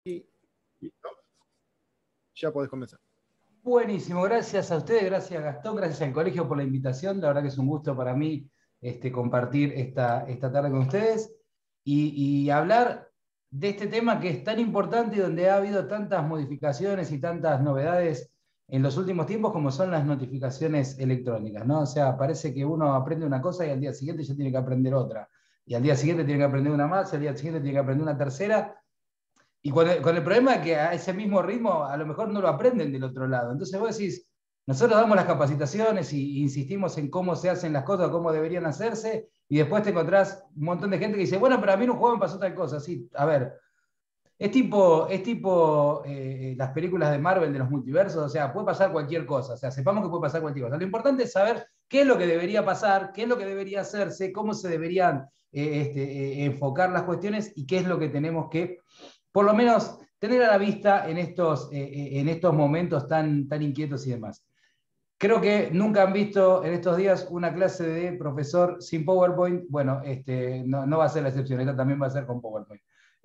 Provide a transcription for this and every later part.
¿Listo? Ya podés comenzar. Buenísimo, gracias a ustedes, gracias Gastón, gracias al colegio por la invitación. La verdad que es un gusto para mí compartir esta tarde con ustedes y hablar de este tema que es tan importante y donde ha habido tantas modificaciones y tantas novedades en los últimos tiempos como son las notificaciones electrónicas, ¿no? O sea, parece que uno aprende una cosa y al día siguiente ya tiene que aprender otra. Y al día siguiente tiene que aprender una más, y al día siguiente tiene que aprender una tercera. Y con el problema de que a ese mismo ritmo a lo mejor no lo aprenden del otro lado. Entonces vos decís, nosotros damos las capacitaciones y insistimos en cómo se hacen las cosas, cómo deberían hacerse, y después te encontrás un montón de gente que dice, bueno, pero a mí en un juego me pasó tal cosa. Sí, a ver, es tipo las películas de Marvel de los multiversos, o sea, puede pasar cualquier cosa, o sea, sepamos que puede pasar cualquier cosa. Lo importante es saber qué es lo que debería pasar, qué es lo que debería hacerse, cómo se deberían enfocar las cuestiones y qué es lo que tenemos que, por lo menos, tener a la vista en estos momentos tan inquietos y demás. Creo que nunca han visto en estos días una clase de profesor sin PowerPoint. Bueno, no va a ser la excepción, esta también va a ser con PowerPoint.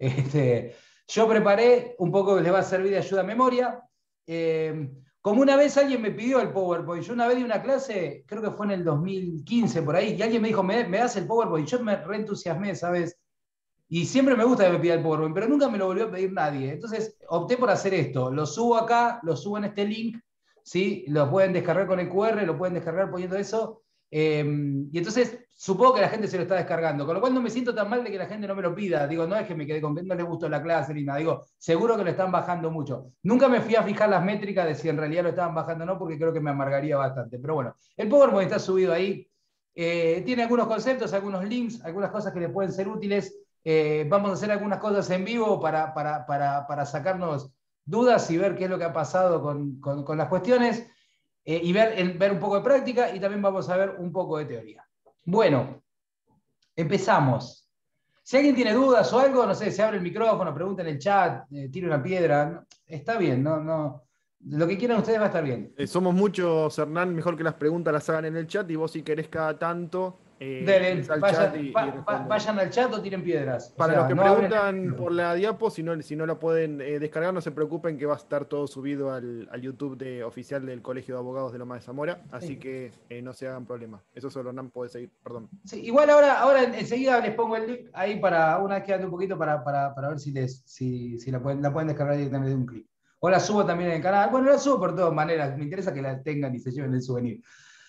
Yo preparé un poco que les va a servir de ayuda a memoria. Como una vez alguien me pidió el PowerPoint, yo una vez di una clase, creo que fue en el 2015 por ahí, y alguien me dijo, ¿me das el PowerPoint? Yo me reentusiasmé, ¿sabes? Y siempre me gusta que me pida el PowerPoint, pero nunca me lo volvió a pedir nadie. Entonces opté por hacer esto. Lo subo acá, lo subo en este link, ¿sí? Lo pueden descargar con el QR, lo pueden descargar poniendo eso. Y entonces supongo que la gente se lo está descargando, con lo cual no me siento tan mal de que la gente no me lo pida. Digo, no es que me quedé con que no les gustó la clase ni nada. Digo, seguro que lo están bajando mucho. Nunca me fui a fijar las métricas de si en realidad lo estaban bajando o no, porque creo que me amargaría bastante. Pero bueno, el PowerPoint está subido ahí. Tiene algunos conceptos, algunos links, algunas cosas que le pueden ser útiles. Vamos a hacer algunas cosas en vivo para sacarnos dudas y ver qué es lo que ha pasado con las cuestiones y ver un poco de práctica y también vamos a ver un poco de teoría. Bueno, empezamos. Si alguien tiene dudas o algo, no sé, se abre el micrófono, pregunta en el chat, tira una piedra, está bien, no, lo que quieran ustedes va a estar bien. Somos muchos, Hernán, mejor que las preguntas las hagan en el chat y vos si querés cada tanto, Dele, ingresá al chat y respondemos. vayan al chat o tiren piedras. O Para los sea, que no abren preguntan el... por la diapo, si no la pueden descargar, no se preocupen que va a estar todo subido al YouTube oficial del Colegio de Abogados de Loma de Zamora, así Sí. que no se hagan problema. Eso solo Hernán puede seguir, perdón. Sí, igual ahora enseguida les pongo el link ahí para una vez que ande un poquito para ver si la pueden descargar directamente de un clic. O la subo también en el canal. Bueno, la subo por todas maneras. Me interesa que la tengan y se lleven el souvenir.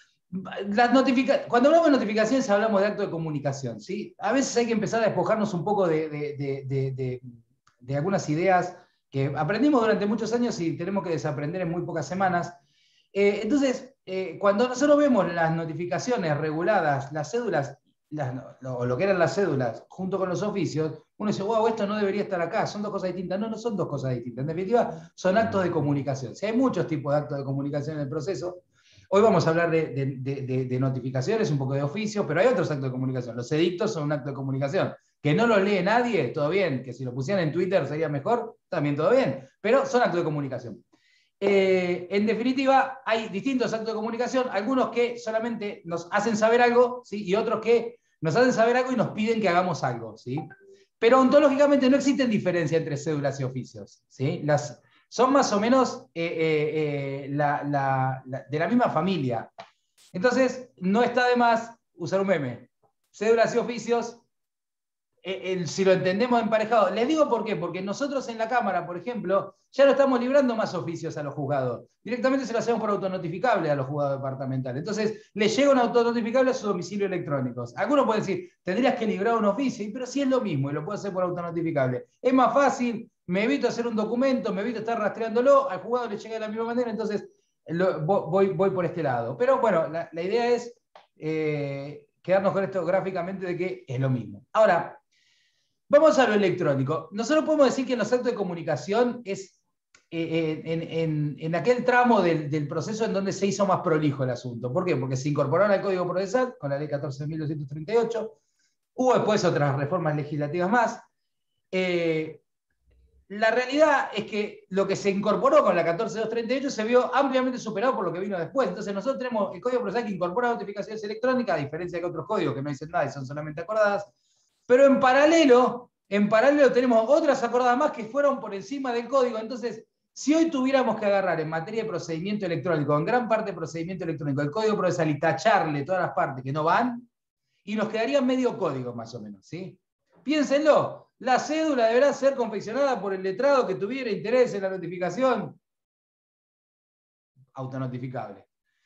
Cuando hablamos de notificaciones hablamos de acto de comunicación, ¿sí? A veces hay que empezar a despojarnos un poco de algunas ideas que aprendimos durante muchos años y tenemos que desaprender en muy pocas semanas. Cuando nosotros vemos las notificaciones reguladas, las cédulas, o lo que eran las cédulas, junto con los oficios, uno dice, wow, esto no debería estar acá, son dos cosas distintas. No, no son dos cosas distintas. En definitiva, son actos de comunicación. Sí, hay muchos tipos de actos de comunicación en el proceso. Hoy vamos a hablar de notificaciones, un poco de oficio, pero hay otros actos de comunicación. Los edictos son un acto de comunicación. Que no los lee nadie, todo bien. Que si lo pusieran en Twitter sería mejor, también todo bien. Pero son actos de comunicación. En definitiva, hay distintos actos de comunicación, algunos que solamente nos hacen saber algo, ¿sí? Y otros que nos hacen saber algo y nos piden que hagamos algo, ¿sí? Pero ontológicamente no existen diferencia entre cédulas y oficios, ¿sí? Son más o menos de la misma familia. Entonces, no está de más usar un meme. Cédulas y oficios, si lo entendemos emparejado. Les digo por qué, porque nosotros en la Cámara, por ejemplo, ya no estamos librando más oficios a los juzgados. Directamente se lo hacemos por autonotificable a los juzgados departamentales. Entonces, les llega un autonotificable a su domicilio electrónico. Algunos pueden decir, tendrías que librar un oficio, pero sí es lo mismo y lo puedo hacer por autonotificable. Es más fácil, me evito hacer un documento, me evito estar rastreándolo, al juzgado le llega de la misma manera, entonces voy por este lado. Pero bueno, la idea es quedarnos con esto gráficamente de que es lo mismo. Ahora, vamos a lo electrónico. Nosotros podemos decir que en los actos de comunicación es en aquel tramo del proceso en donde se hizo más prolijo el asunto. ¿Por qué? Porque se incorporaron al Código Procesal con la Ley 14.238, hubo después otras reformas legislativas más. La realidad es que lo que se incorporó con la 14.238 se vio ampliamente superado por lo que vino después. Entonces nosotros tenemos el Código Procesal que incorpora notificaciones electrónicas, a diferencia de otros códigos que no dicen nada y son solamente acordadas. Pero en paralelo, En paralelo tenemos otras acordadas más que fueron por encima del código. Entonces, si hoy tuviéramos que agarrar en materia de procedimiento electrónico, en gran parte de procedimiento electrónico, el código procesal y tacharle todas las partes que no van, y nos quedaría medio código más o menos, ¿sí? Piénsenlo, la cédula deberá ser confeccionada por el letrado que tuviera interés en la notificación autonotificable.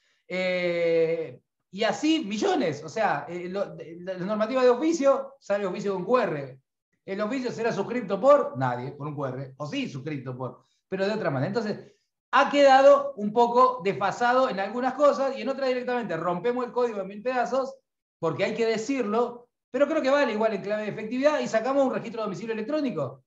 Y así millones, o sea, la normativa de oficio sale oficio con QR. El oficio será suscrito por nadie, por un QR, o sí suscrito por, pero de otra manera. Entonces, ha quedado un poco desfasado en algunas cosas y en otras directamente rompemos el código en 1000 pedazos, porque hay que decirlo, pero creo que vale igual en clave de efectividad y sacamos un registro de domicilio electrónico.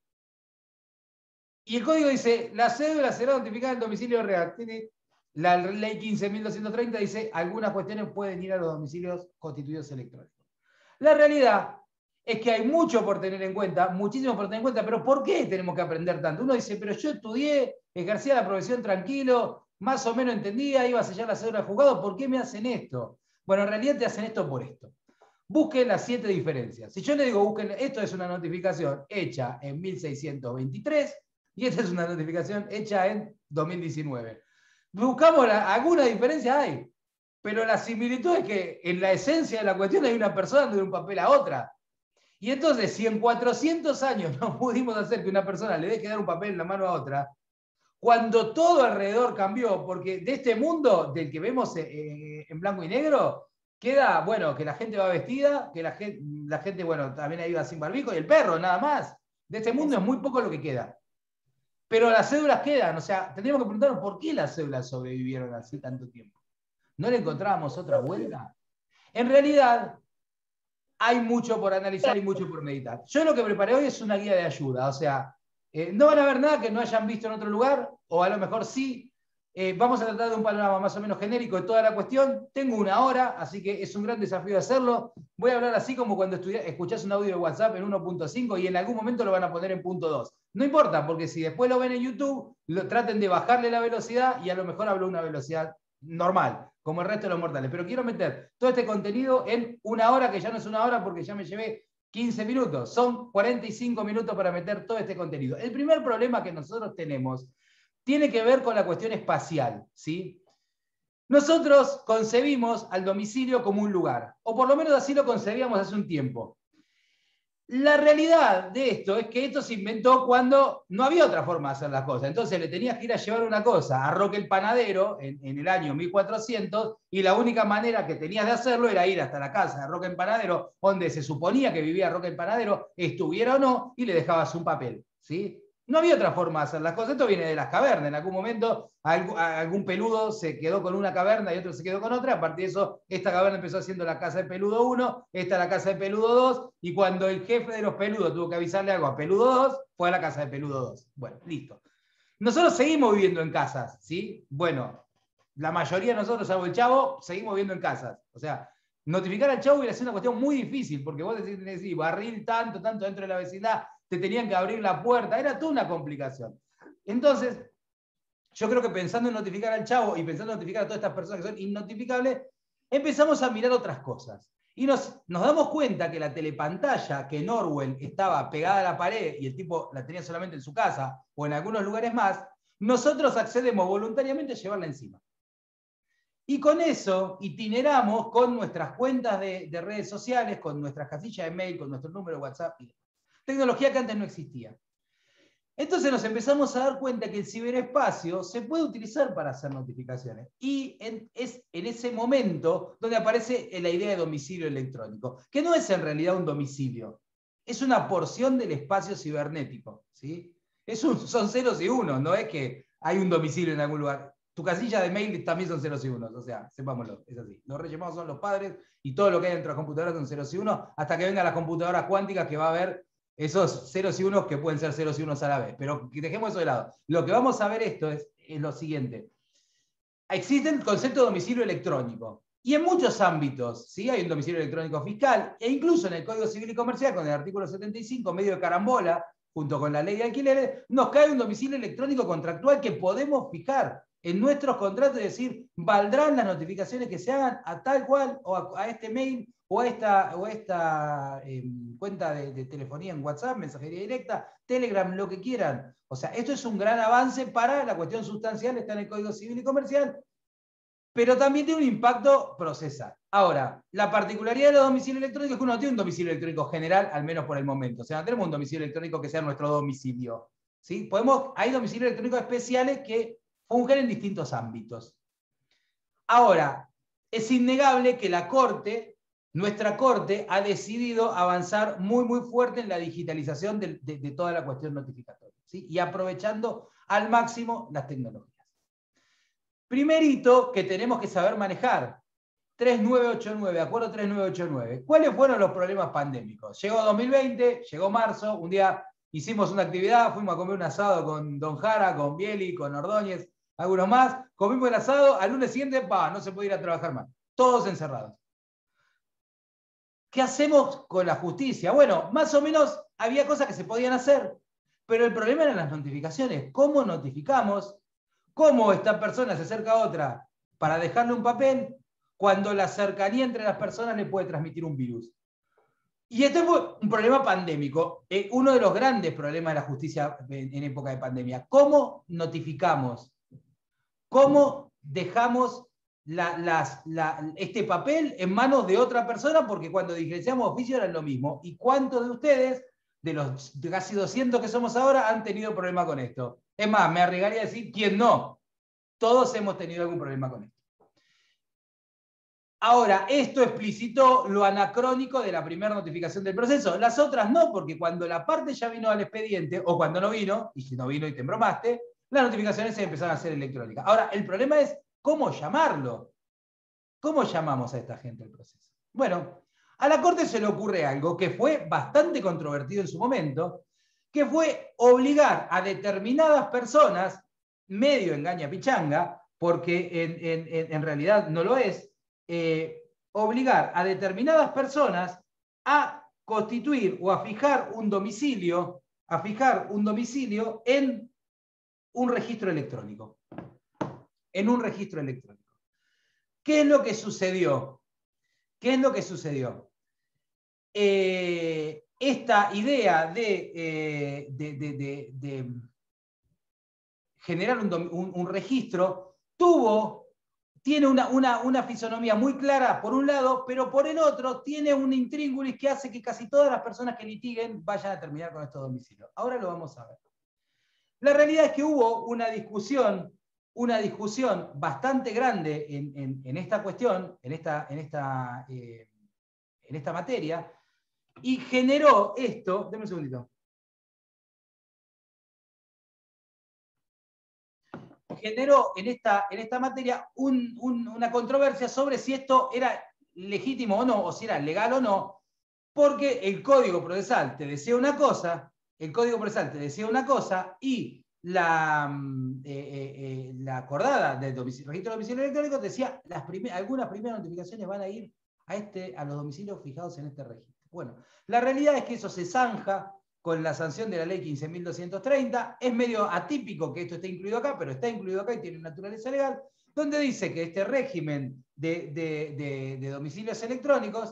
Y el código dice, la cédula será notificada en domicilio real. Tiene la ley 15.230 dice, algunas cuestiones pueden ir a los domicilios constituidos electrónicos. La realidad es que hay mucho por tener en cuenta, muchísimo por tener en cuenta, pero ¿por qué tenemos que aprender tanto? Uno dice, pero yo estudié, ejercía la profesión tranquilo, más o menos entendía, iba a sellar la cédula de juzgado, ¿por qué me hacen esto? Bueno, en realidad te hacen esto por esto. Busquen las 7 diferencias. Si yo le digo, busquen, esto es una notificación hecha en 1623 y esta es una notificación hecha en 2019. Buscamos alguna diferencia hay, pero la similitud es que en la esencia de la cuestión hay una persona de un papel a otra. Y entonces, si en 400 años no pudimos hacer que una persona le deje dar un papel en la mano a otra, cuando todo alrededor cambió, porque de este mundo del que vemos en blanco y negro, queda, bueno, que la gente va vestida, que la gente, bueno, también ahí va sin barbijo, y el perro, nada más. De este mundo es muy poco lo que queda. Pero las cédulas quedan, o sea, tendríamos que preguntarnos por qué las cédulas sobrevivieron así tanto tiempo. ¿No le encontrábamos otra vuelta? En realidad, hay mucho por analizar y mucho por meditar. Yo lo que preparé hoy es una guía de ayuda, o sea, no van a ver nada que no hayan visto en otro lugar, o a lo mejor sí. Vamos a tratar de un panorama más o menos genérico de toda la cuestión. Tengo 1 hora, así que es un gran desafío hacerlo. Voy a hablar así como cuando escuchás un audio de WhatsApp en 1.5 y en algún momento lo van a poner en .2. No importa, porque si después lo ven en YouTube, traten de bajarle la velocidad y a lo mejor hablo a una velocidad normal, como el resto de los mortales. Pero quiero meter todo este contenido en 1 hora, que ya no es 1 hora porque ya me llevé 15 minutos. Son 45 minutos para meter todo este contenido. El primer problema que nosotros tenemos tiene que ver con la cuestión espacial, ¿sí? Nosotros concebimos al domicilio como un lugar, o por lo menos así lo concebíamos hace un tiempo. La realidad de esto es que esto se inventó cuando no había otra forma de hacer las cosas. Entonces le tenías que ir a llevar una cosa a Roque el Panadero en el año 1400 y la única manera que tenías de hacerlo era ir hasta la casa de Roque el Panadero, donde se suponía que vivía Roque el Panadero, estuviera o no, y le dejabas un papel, ¿sí? No había otra forma de hacer las cosas. Esto viene de las cavernas. En algún momento algún peludo se quedó con una caverna y otro se quedó con otra. A partir de eso, esta caverna empezó haciendo la casa de peludo 1, esta la casa de peludo 2, y cuando el jefe de los peludos tuvo que avisarle algo a peludo 2, fue a la casa de peludo 2. Bueno, listo. Nosotros seguimos viviendo en casas, ¿sí? Bueno, la mayoría de nosotros, salvo el Chavo, seguimos viviendo en casas. O sea, notificar al Chavo hubiera sido una cuestión muy difícil, porque vos decís, barril tanto dentro de la vecindad, te tenían que abrir la puerta, era toda una complicación. Entonces, yo creo que pensando en notificar al Chavo y pensando en notificar a todas estas personas que son innotificables, empezamos a mirar otras cosas. Y nos damos cuenta que la telepantalla que en Orwell estaba pegada a la pared y el tipo la tenía solamente en su casa o en algunos lugares más, nosotros accedemos voluntariamente a llevarla encima. Y con eso itineramos con nuestras cuentas de redes sociales, con nuestras casillas de mail, con nuestro número de WhatsApp. Tecnología que antes no existía. Entonces nos empezamos a dar cuenta que el ciberespacio se puede utilizar para hacer notificaciones. Y es en ese momento donde aparece la idea de domicilio electrónico, que no es en realidad un domicilio, es una porción del espacio cibernético, ¿sí? Son ceros y unos, no es que hay un domicilio en algún lugar. Tu casilla de mail también son ceros y unos, o sea, sepámoslo, es así. Los reyes magos son los padres y todo lo que hay dentro de las computadoras son ceros y unos, hasta que vengan las computadoras cuánticas que va a haber esos ceros y unos que pueden ser ceros y unos a la vez. Pero dejemos eso de lado. Lo que vamos a ver esto es lo siguiente. Existe el concepto de domicilio electrónico. Y en muchos ámbitos, ¿sí? Hay un domicilio electrónico fiscal, e incluso en el Código Civil y Comercial, con el artículo 75, medio de carambola, junto con la ley de alquileres, nos cae un domicilio electrónico contractual que podemos fijar en nuestros contratos y decir, valdrán las notificaciones que se hagan a tal cual o a este mail o a esta cuenta de telefonía en WhatsApp, mensajería directa, Telegram, lo que quieran. O sea, esto es un gran avance para la cuestión sustancial, está en el Código Civil y Comercial, pero también tiene un impacto procesal. Ahora, la particularidad de los domicilios electrónicos es que uno no tiene un domicilio electrónico general, al menos por el momento. O sea, no tenemos un domicilio electrónico que sea nuestro domicilio. ¿Sí? Hay domicilios electrónicos especiales que fungen en distintos ámbitos. Ahora, es innegable que la Corte, nuestra Corte, ha decidido avanzar muy, muy fuerte en la digitalización de toda la cuestión notificatoria, ¿sí? Y aprovechando al máximo las tecnologías. Primer hito que tenemos que saber manejar, 3989, acuerdo 3989. ¿Cuáles fueron los problemas pandémicos? Llegó 2020, llegó marzo, un día hicimos una actividad, fuimos a comer un asado con Don Jara, con Bieli, con Ordóñez, algunos más, comimos el asado, al lunes siguiente, no se puede ir a trabajar más, todos encerrados. ¿Qué hacemos con la justicia? Bueno, más o menos había cosas que se podían hacer, pero el problema eran las notificaciones. ¿Cómo notificamos? ¿Cómo esta persona se acerca a otra para dejarle un papel cuando la cercanía entre las personas le puede transmitir un virus? Y este fue un problema pandémico, uno de los grandes problemas de la justicia en época de pandemia. ¿Cómo notificamos? ¿Cómo dejamos este papel en manos de otra persona? Porque cuando diligenciamos oficio era lo mismo. ¿Y cuántos de ustedes, de los casi 200 que somos ahora, han tenido problema con esto? Es más, me arriesgaría a decir, ¿quién no? Todos hemos tenido algún problema con esto. Ahora, esto explicitó lo anacrónico de la primera notificación del proceso. Las otras no, porque cuando la parte ya vino al expediente, o cuando no vino, y si no vino y te embromaste, las notificaciones se empezaron a hacer electrónicas. Ahora, el problema es cómo llamarlo. ¿Cómo llamamos a esta gente al proceso? Bueno, a la Corte se le ocurre algo que fue bastante controvertido en su momento, que fue obligar a determinadas personas, medio engaña pichanga, porque en realidad no lo es, obligar a determinadas personas a constituir o a fijar un domicilio en un registro electrónico. En un registro electrónico. ¿Qué es lo que sucedió? ¿Qué es lo que sucedió? Esta idea de generar un registro tiene una fisonomía muy clara por un lado, pero por el otro tiene un intríngulis que hace que casi todas las personas que litiguen vayan a terminar con estos domicilios. Ahora lo vamos a ver. La realidad es que hubo una discusión bastante grande en esta cuestión, en esta materia, y generó esto, denme un segundito. Generó en esta materia una controversia sobre si esto era legítimo o no, o si era legal o no, porque el Código Procesal te decía una cosa, y la acordada del registro de domicilio electrónico decía algunas primeras notificaciones van a ir a los domicilios fijados en este registro. Bueno, la realidad es que eso se zanja con la sanción de la ley 15.230. Es medio atípico que esto esté incluido acá, pero está incluido acá y tiene naturaleza legal, donde dice que este régimen de domicilios electrónicos,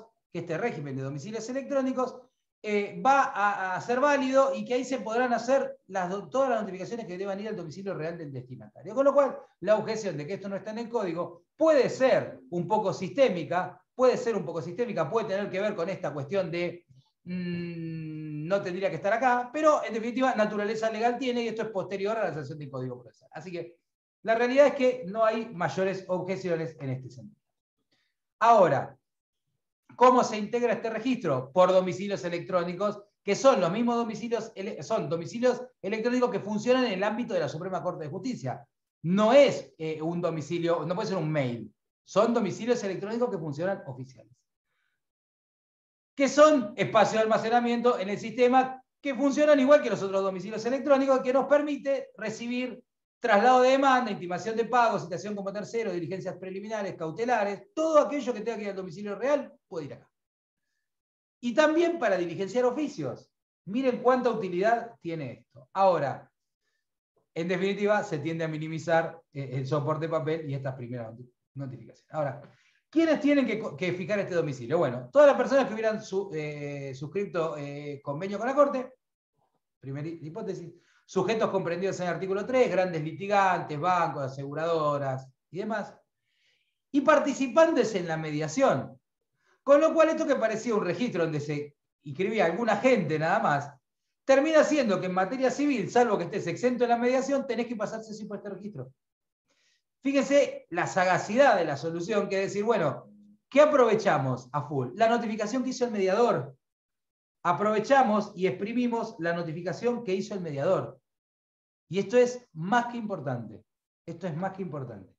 va a ser válido y que ahí se podrán hacer todas las notificaciones que deban ir al domicilio real del destinatario. Con lo cual, la objeción de que esto no está en el código puede ser un poco sistémica, puede tener que ver con esta cuestión de no tendría que estar acá, pero en definitiva naturaleza legal tiene y esto es posterior a la sanción del Código Procesal. Así que la realidad es que no hay mayores objeciones en este sentido. Ahora, ¿cómo se integra este registro? Por domicilios electrónicos, que son los mismos domicilios electrónicos que funcionan en el ámbito de la Suprema Corte de Justicia. No es un domicilio, no puede ser un mail, son domicilios electrónicos que funcionan oficiales. Que son espacios de almacenamiento en el sistema que funcionan igual que los otros domicilios electrónicos, que nos permite recibir traslado de demanda, intimación de pago, citación como tercero, diligencias preliminares, cautelares, todo aquello que tenga que ir al domicilio real puede ir acá. Y también para diligenciar oficios. Miren cuánta utilidad tiene esto. Ahora, en definitiva, se tiende a minimizar el soporte de papel y estas primeras notificaciones. Ahora, ¿Quiénes tienen que fijar este domicilio? Bueno, todas las personas que hubieran suscrito convenio con la Corte, primera hipótesis, sujetos comprendidos en el artículo 3, grandes litigantes, bancos, aseguradoras y demás, y participantes en la mediación. Con lo cual, esto que parecía un registro donde se inscribía alguna gente nada más, termina siendo que en materia civil, salvo que estés exento de la mediación, tenés que pasarse sí por este registro. Fíjense la sagacidad de la solución, que es decir, bueno, ¿qué aprovechamos a full? La notificación que hizo el mediador. Aprovechamos y exprimimos la notificación que hizo el mediador. Y esto es más que importante. Esto es más que importante.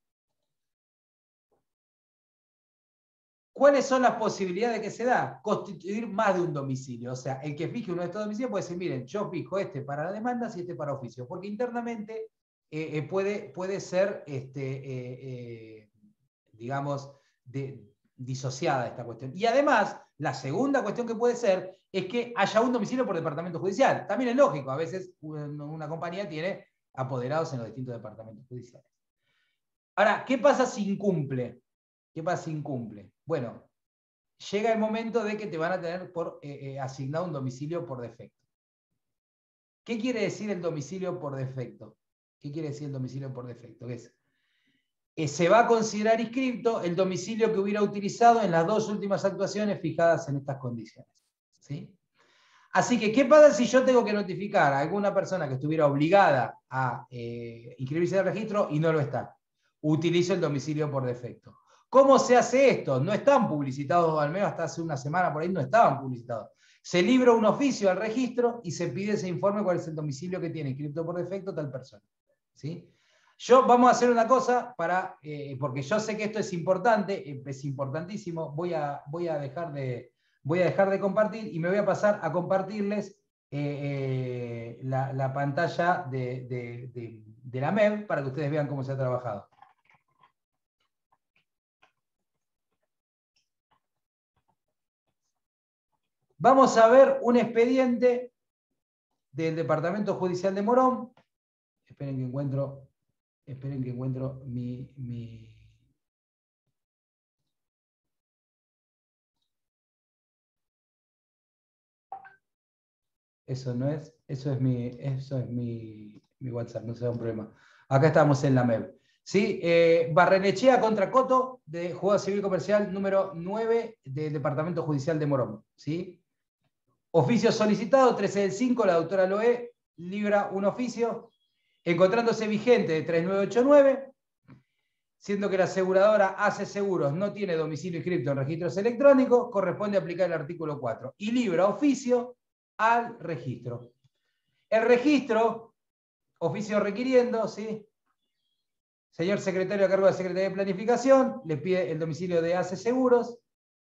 ¿Cuáles son las posibilidades que se da? Constituir más de un domicilio. O sea, el que fije uno de estos domicilios puede decir, miren, yo fijo este para la demanda y este para oficio. Porque internamente puede ser, digamos, disociada esta cuestión. Y además, la segunda cuestión que puede ser es que haya un domicilio por departamento judicial. También es lógico, a veces una compañía tiene apoderados en los distintos departamentos judiciales. Ahora, ¿qué pasa si incumple? ¿Qué pasa si incumple? Bueno, llega el momento de que te van a tener por asignado un domicilio por defecto. ¿Qué quiere decir el domicilio por defecto? ¿Qué quiere decir el domicilio por defecto? Se va a considerar inscripto el domicilio que hubiera utilizado en las dos últimas actuaciones fijadas en estas condiciones. ¿Sí? Así que, ¿qué pasa si yo tengo que notificar a alguna persona que estuviera obligada a inscribirse en el registro y no lo está? Utilizo el domicilio por defecto. ¿Cómo se hace esto? No están publicitados, al menos hasta hace una semana por ahí no estaban publicitados. Se libra un oficio al registro y se pide ese informe cuál es el domicilio que tiene inscrito por defecto tal persona. ¿Sí? Vamos a hacer una cosa porque yo sé que esto es importante, es importantísimo. Voy a dejar de compartir y me voy a pasar a compartirles la pantalla de la MEB para que ustedes vean cómo se ha trabajado. Vamos a ver un expediente del Departamento Judicial de Morón. Esperen que encuentro mi... Eso es mi WhatsApp, no será un problema. Acá estamos en la MEB. ¿Sí? Barrenechea contra Coto, de Juzgado Civil Comercial número 9 del Departamento Judicial de Morón. ¿Sí? Oficio solicitado, 13 del 5, la doctora Loé libra un oficio, encontrándose vigente de 3989, siendo que la aseguradora Hace Seguros no tiene domicilio inscrito en registros electrónicos, corresponde aplicar el artículo 4 y libra oficio al registro. El registro, oficio requiriendo, ¿sí? Señor secretario a cargo de la Secretaría de Planificación, le pide el domicilio de Hace Seguros.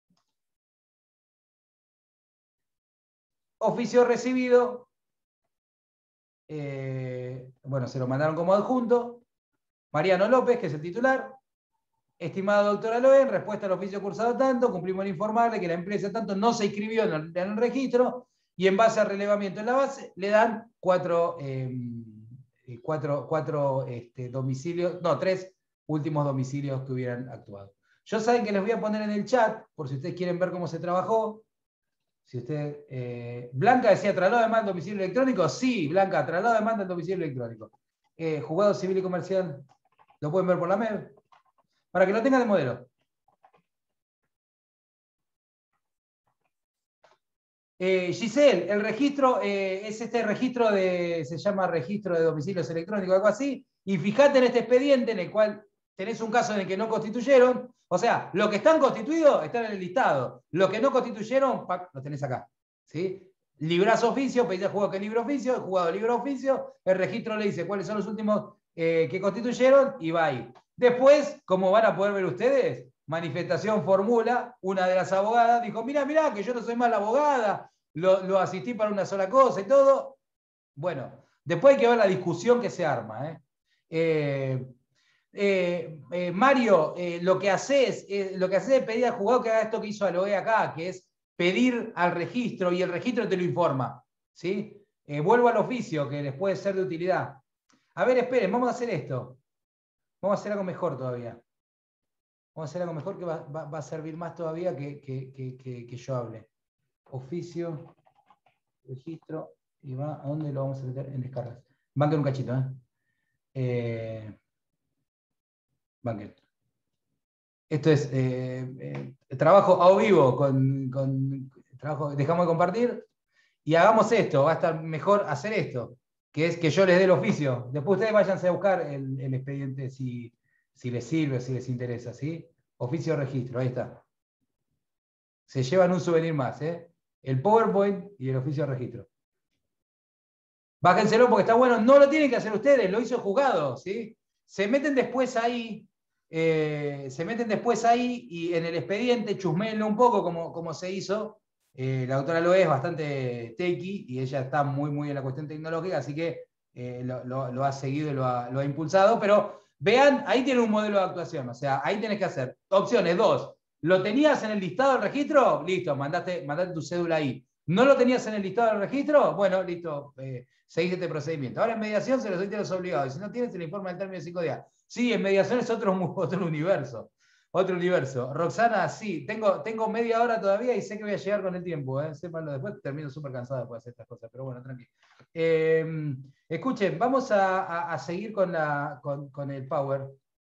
Oficio recibido, bueno, se lo mandaron como adjunto. Mariano López, que es el titular. Estimado doctor Aloe, en respuesta al oficio cursado tanto, cumplimos en informarle que la empresa tanto no se inscribió en el registro y en base al relevamiento en la base le dan cuatro domicilios, no, 3 últimos domicilios que hubieran actuado. Yo saben que les voy a poner en el chat, por si ustedes quieren ver cómo se trabajó. Si usted, Blanca decía, traslado de mando al domicilio electrónico. Sí, Blanca, traslado de mando al domicilio electrónico. Juzgado Civil y Comercial, lo pueden ver por la MEB, para que lo tengan de modelo. Giselle, el registro es este registro se llama registro de domicilios electrónicos, algo así, y fíjate en este expediente en el cual tenés un caso en el que no constituyeron, o sea, los que están constituidos están en el listado, los que no constituyeron, los tenés acá, ¿sí? Librás oficio, pedís al juzgado que libre oficio, el juzgado libra oficio, el registro le dice cuáles son los últimos que constituyeron y va ahí. Después, como van a poder ver ustedes, manifestación formula, una de las abogadas dijo, mirá, que yo no soy más la abogada, lo asistí para una sola cosa y todo. Bueno, después hay que ver la discusión que se arma. Mario, lo que haces es pedir al juzgado que haga esto que hizo Aloe acá, que es pedir al registro y el registro te lo informa. ¿Sí? Vuelvo al oficio, que les puede ser de utilidad. A ver, esperen, vamos a hacer esto. Vamos a hacer algo mejor todavía. Vamos a hacer algo mejor que va a servir más todavía que yo hable. Oficio, registro, y va, ¿a dónde lo vamos a meter? En descargas. Banquen un cachito, banquen. Esto es trabajo a vivo con trabajo, dejamos de compartir y hagamos esto. Va a estar mejor hacer esto, que es que yo les dé el oficio. Después ustedes váyanse a buscar el expediente si les sirve, si les interesa, ¿sí? Oficio registro, ahí está. Se llevan un souvenir más, el PowerPoint y el oficio registro. Bájenselo porque está bueno. No lo tienen que hacer ustedes, lo hizo el juzgado, ¿sí? Se meten después ahí y en el expediente chusmenlo un poco como se hizo. La autora lo es bastante techy y ella está muy en la cuestión tecnológica, así que lo ha seguido y lo ha impulsado. Pero vean, ahí tiene un modelo de actuación. O sea, ahí tenés que hacer opciones. 2. ¿Lo tenías en el listado del registro? Listo, mandate tu cédula ahí. ¿No lo tenías en el listado del registro? Bueno, listo, seguís este procedimiento. Ahora en mediación se los solicita a los obligados. Y si no tienes, se le informa en término de 5 días. Sí, en mediación es otro universo. Otro universo. Roxana, sí, tengo media hora todavía y sé que voy a llegar con el tiempo. Sépanlo, después termino súper cansado después de hacer estas cosas, pero bueno, tranqui. Escuchen, vamos a seguir con el Power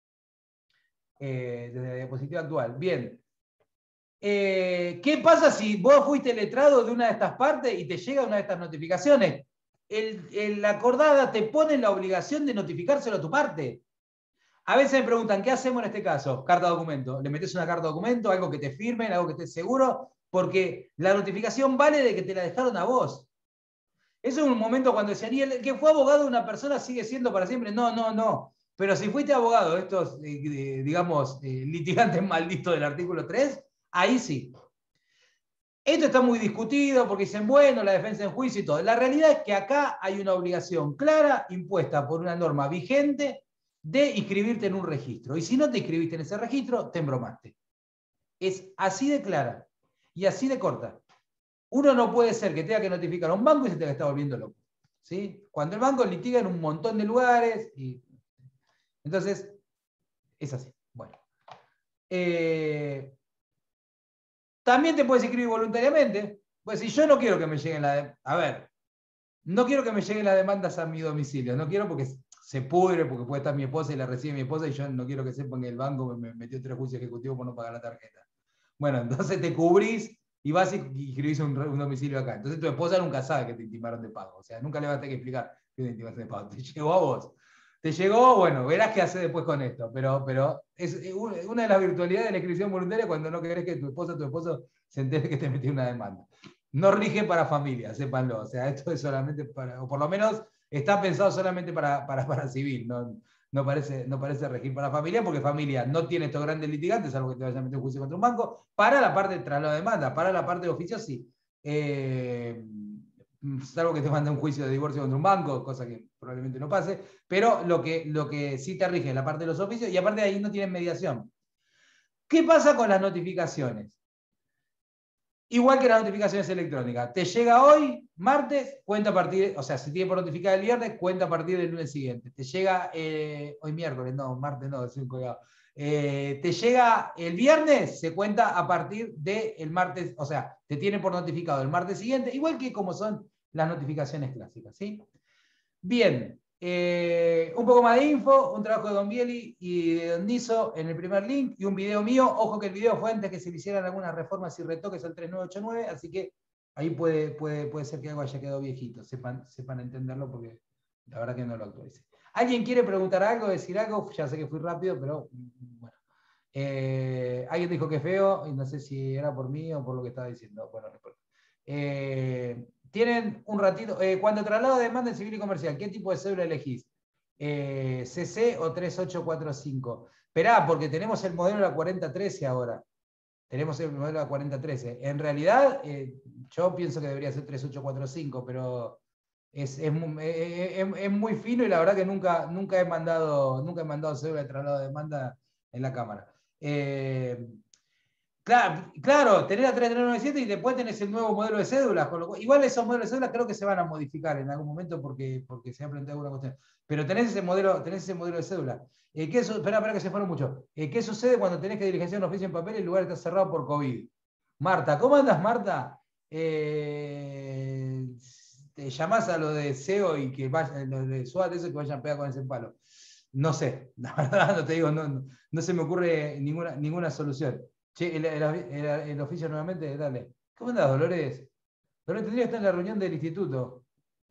desde la diapositiva actual. Bien. ¿Qué pasa si vos fuiste letrado de una de estas partes y te llega una de estas notificaciones? La acordada te pone la obligación de notificárselo a tu parte. A veces me preguntan, ¿qué hacemos en este caso? Carta documento. Le metes una carta documento, algo que te firmen, algo que estés seguro, porque la notificación vale de que te la dejaron a vos. Eso es un momento cuando decían, ¿y el que fue abogado de una persona sigue siendo para siempre? No. Pero si fuiste abogado de estos, digamos, litigantes malditos del artículo 3, ahí sí. Esto está muy discutido porque dicen, bueno, la defensa en juicio y todo. La realidad es que acá hay una obligación clara impuesta por una norma vigente de inscribirte en un registro. Y si no te inscribiste en ese registro, te embromaste. Es así de clara y así de corta. Uno no puede ser que tenga que notificar a un banco y se tenga que estar volviendo loco. ¿Sí? Cuando el banco litiga en un montón de lugares. Entonces, es así. Bueno. También te puedes inscribir voluntariamente. Pues si yo no quiero que me lleguen no quiero que me lleguen las demandas a mi domicilio. No quiero porque se pudre, porque puede estar mi esposa y la recibe mi esposa y yo no quiero que sepan que el banco me metió 3 juicios ejecutivos por no pagar la tarjeta. Bueno, entonces te cubrís y vas y inscribís un domicilio acá. Entonces tu esposa nunca sabe que te intimaron de pago. O sea, nunca le vas a tener que explicar que te intimaron de pago. Te llegó a vos. Te llegó, bueno, verás qué hacer después con esto. Pero es una de las virtualidades de la inscripción voluntaria cuando no querés que tu esposa o tu esposo se entere que te metió una demanda. No rige para familias, sépanlo. O sea, esto es solamente para, o por lo menos está pensado solamente para civil. No parece regir para familia, porque familia no tiene estos grandes litigantes, salvo que te vayan a meter un juicio contra un banco. Para la parte de traslado de demanda, para la parte de oficio, sí. Salvo que te mande un juicio de divorcio contra un banco, cosa que probablemente no pase, pero lo que sí te rige es la parte de los oficios, y aparte de ahí no tienen mediación. ¿Qué pasa con las notificaciones? Igual que las notificaciones electrónicas. Te llega hoy, martes, cuenta a partir, o sea, si tiene por notificar el viernes, cuenta a partir del lunes siguiente. Te llega hoy miércoles, no, martes no, es un colgado. Te llega el viernes, se cuenta a partir del martes, o sea, te tiene por notificado el martes siguiente, igual que como son las notificaciones clásicas, ¿sí? Bien, un poco más de info, un trabajo de Don Bieli y de Don Niso en el primer link y un video mío. Ojo que el video fue antes que se le hicieran algunas reformas y retoques al 3989, así que ahí puede ser que algo haya quedado viejito. Sepan entenderlo porque la verdad que no lo actualicé. ¿Alguien quiere preguntar algo, decir algo? Ya sé que fui rápido, pero bueno. Alguien dijo que es feo y no sé si era por mí o por lo que estaba diciendo. Bueno, no importa. Tienen un ratito. Cuando traslado de demanda en civil y comercial, ¿qué tipo de cédula elegís? ¿CC o 3845? Esperá, porque tenemos el modelo de la 4013 ahora. Tenemos el modelo de la 4013. En realidad, yo pienso que debería ser 3845, pero es muy fino y la verdad que nunca he mandado cédula de traslado de demanda en la Cámara. Claro, tenés la 3397 y después tenés el nuevo modelo de cédulas. Igual esos modelos de cédulas creo que se van a modificar en algún momento porque se ha planteado alguna cuestión. Pero tenés ese modelo de cédula. Espera que se fueron mucho. ¿Qué sucede cuando tenés que diligenciar un oficio en papel y el lugar está cerrado por COVID? Marta, ¿cómo andas, Marta? Te llamás a lo de SEO y que vayan, los de SWAT, eso que vayan a pegar con ese palo. No sé, la verdad no te digo, no se me ocurre ninguna solución. Che, el oficio nuevamente, dale. ¿Cómo andás, Dolores? Dolores tendría que estar en la reunión del instituto.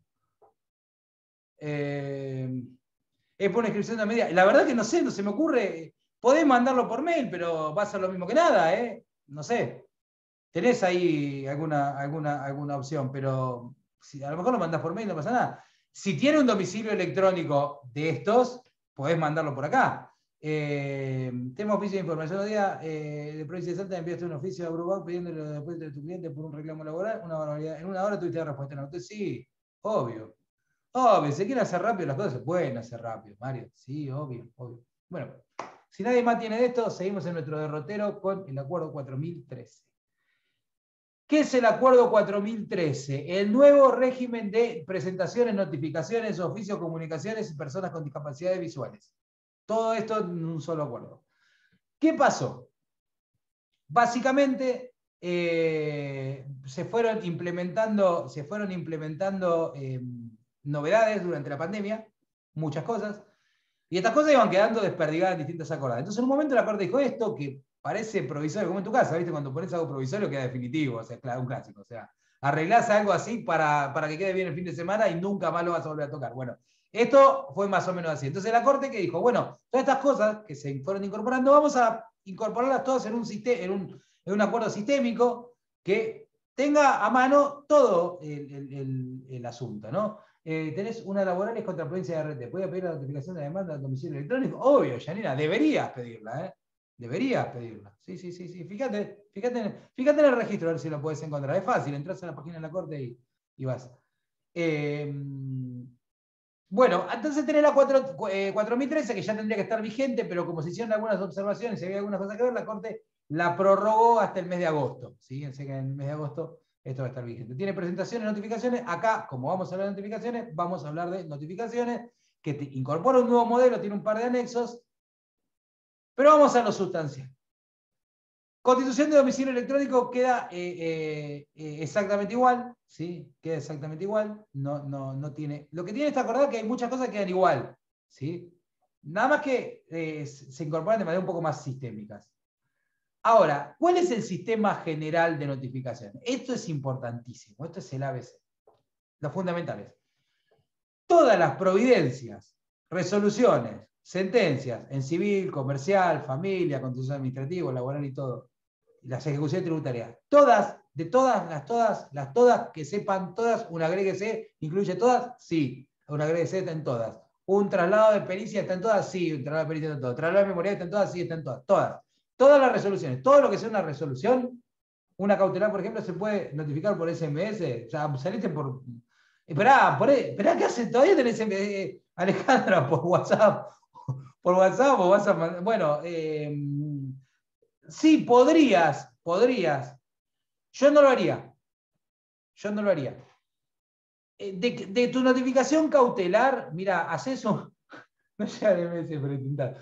Es por una inscripción de media. La verdad que no sé, no se me ocurre. Podés mandarlo por mail, pero va a ser lo mismo que nada, ¿eh? No sé. Tenés ahí alguna opción, pero si a lo mejor lo mandás por mail, no pasa nada. Si tiene un domicilio electrónico de estos, podés mandarlo por acá. Tema oficio de información de día de provincia de Salta, enviaste un oficio a Brubac pidiéndole el depósito de tu cliente por un reclamo laboral, una barbaridad. En una hora tuviste la respuesta. No, sí, obvio. Obvio, se quieren hacer rápido, las cosas se pueden hacer rápido, Mario. Sí, obvio. Bueno, si nadie más tiene de esto, seguimos en nuestro derrotero con el Acuerdo 4013. ¿Qué es el Acuerdo 4013? El nuevo régimen de presentaciones, notificaciones, oficios, comunicaciones y personas con discapacidades visuales. Todo esto en un solo acuerdo. ¿Qué pasó? Básicamente, se fueron implementando novedades durante la pandemia, muchas cosas, y estas cosas iban quedando desperdigadas en distintas acordadas. Entonces, en un momento la Corte dijo esto, que parece provisorio, como en tu casa, ¿viste? Cuando pones algo provisorio queda definitivo, o sea, es un clásico. O sea, arreglás algo así para que quede bien el fin de semana y nunca más lo vas a volver a tocar. Bueno, esto fue más o menos así. Entonces la Corte que dijo, bueno, todas estas cosas que se fueron incorporando, vamos a incorporarlas todas en un acuerdo sistémico que tenga a mano todo el asunto, ¿no? Tenés una laboral contra la provincia de RT. ¿Puede pedir la notificación de demanda al domicilio electrónico? Obvio, Yanina, deberías pedirla, ¿eh? Deberías pedirla. Sí. Fíjate en el registro a ver si lo puedes encontrar. Es fácil, entras a la página de la Corte y vas. Bueno, entonces tenés la 4013 que ya tendría que estar vigente, pero como se hicieron algunas observaciones y había algunas cosas que ver, la Corte la prorrogó hasta el mes de agosto. Fíjense que en el mes de agosto esto va a estar vigente. Tiene presentaciones, notificaciones. Acá, como vamos a hablar de notificaciones, vamos a hablar de notificaciones que incorpora un nuevo modelo, tiene un par de anexos, pero vamos a lo sustancial. Constitución de domicilio electrónico queda exactamente igual, ¿sí? Queda exactamente igual, no tiene... Lo que tiene está acordado que hay muchas cosas que quedan igual, ¿sí? Nada más que se incorporan de manera un poco más sistémicas. Ahora, ¿cuál es el sistema general de notificación? Esto es importantísimo, esto es el ABC. Los fundamentales. Todas las providencias, resoluciones, sentencias en civil, comercial, familia, contencioso administrativo, laboral y todo, las ejecuciones tributarias, todas que sepan todas, un agréguese, incluye todas, sí, un agréguese está en todas. Un traslado de pericia está en todas, sí, un traslado de pericia está en todas. Traslado de memoria está en todas, sí, está en todas. Todas las resoluciones, todo lo que sea una resolución, una cautelar, por ejemplo, se puede notificar por SMS. O sea, saliste por. Esperá, ¿qué haces? Todavía tenés Alejandra por WhatsApp. Por WhatsApp o vas a mandar. Bueno, sí, podrías. Yo no lo haría. De tu notificación cautelar, mira, haces un. No llega al MS, pero intentar.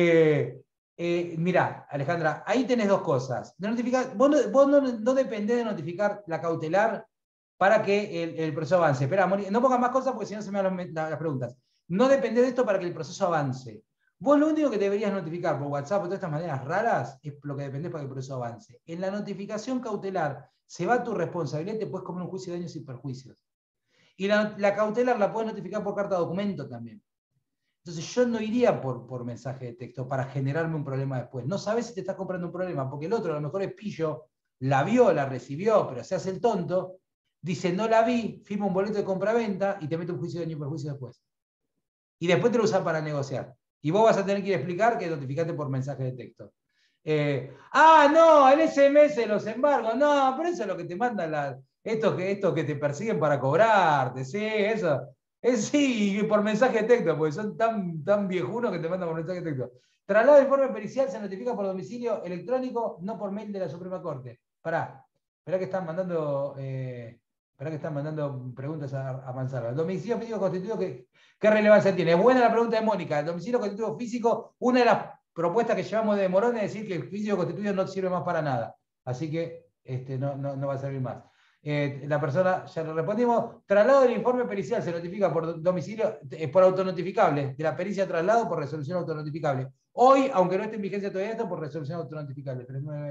Mirá, Alejandra, ahí tenés dos cosas. Vos no dependés de notificar la cautelar para que el proceso avance. Espera, no pongas más cosas porque si no se me van las preguntas. No dependés de esto para que el proceso avance. Vos lo único que deberías notificar por WhatsApp o de estas maneras raras es lo que dependés para que el proceso avance. En la notificación cautelar se va tu responsabilidad y te puedes comer un juicio de daños y perjuicios. Y la cautelar la puedes notificar por carta de documento también. Entonces yo no iría por mensaje de texto para generarme un problema después. No sabes si te estás comprando un problema, porque el otro a lo mejor es pillo, la vio, la recibió, pero se hace el tonto, dice no la vi, firma un boleto de compra-venta y te mete un juicio de daño y perjuicio después. Y después te lo usan para negociar. Y vos vas a tener que ir a explicar que notificaste por mensaje de texto. No, el SMS, los embargos, no, pero eso es lo que te mandan estos que te persiguen para cobrarte, sí, eso. Sí, y por mensaje de texto, porque son tan viejunos que te mandan por mensaje de texto. Traslado de informe pericial se notifica por domicilio electrónico, no por mail de la Suprema Corte. Esperá que están mandando, preguntas a Manzarra. El domicilio físico constituido, ¿qué relevancia tiene? Es buena la pregunta de Mónica. El domicilio constituido físico, una de las propuestas que llevamos de Morón es decir que el físico constituido no sirve más para nada. Así que no va a servir más. La persona, ya lo respondimos, traslado del informe pericial se notifica por domicilio, por autonotificable, de la pericia traslado por resolución autonotificable. Hoy, aunque no esté en vigencia todavía esto, por resolución autonotificable,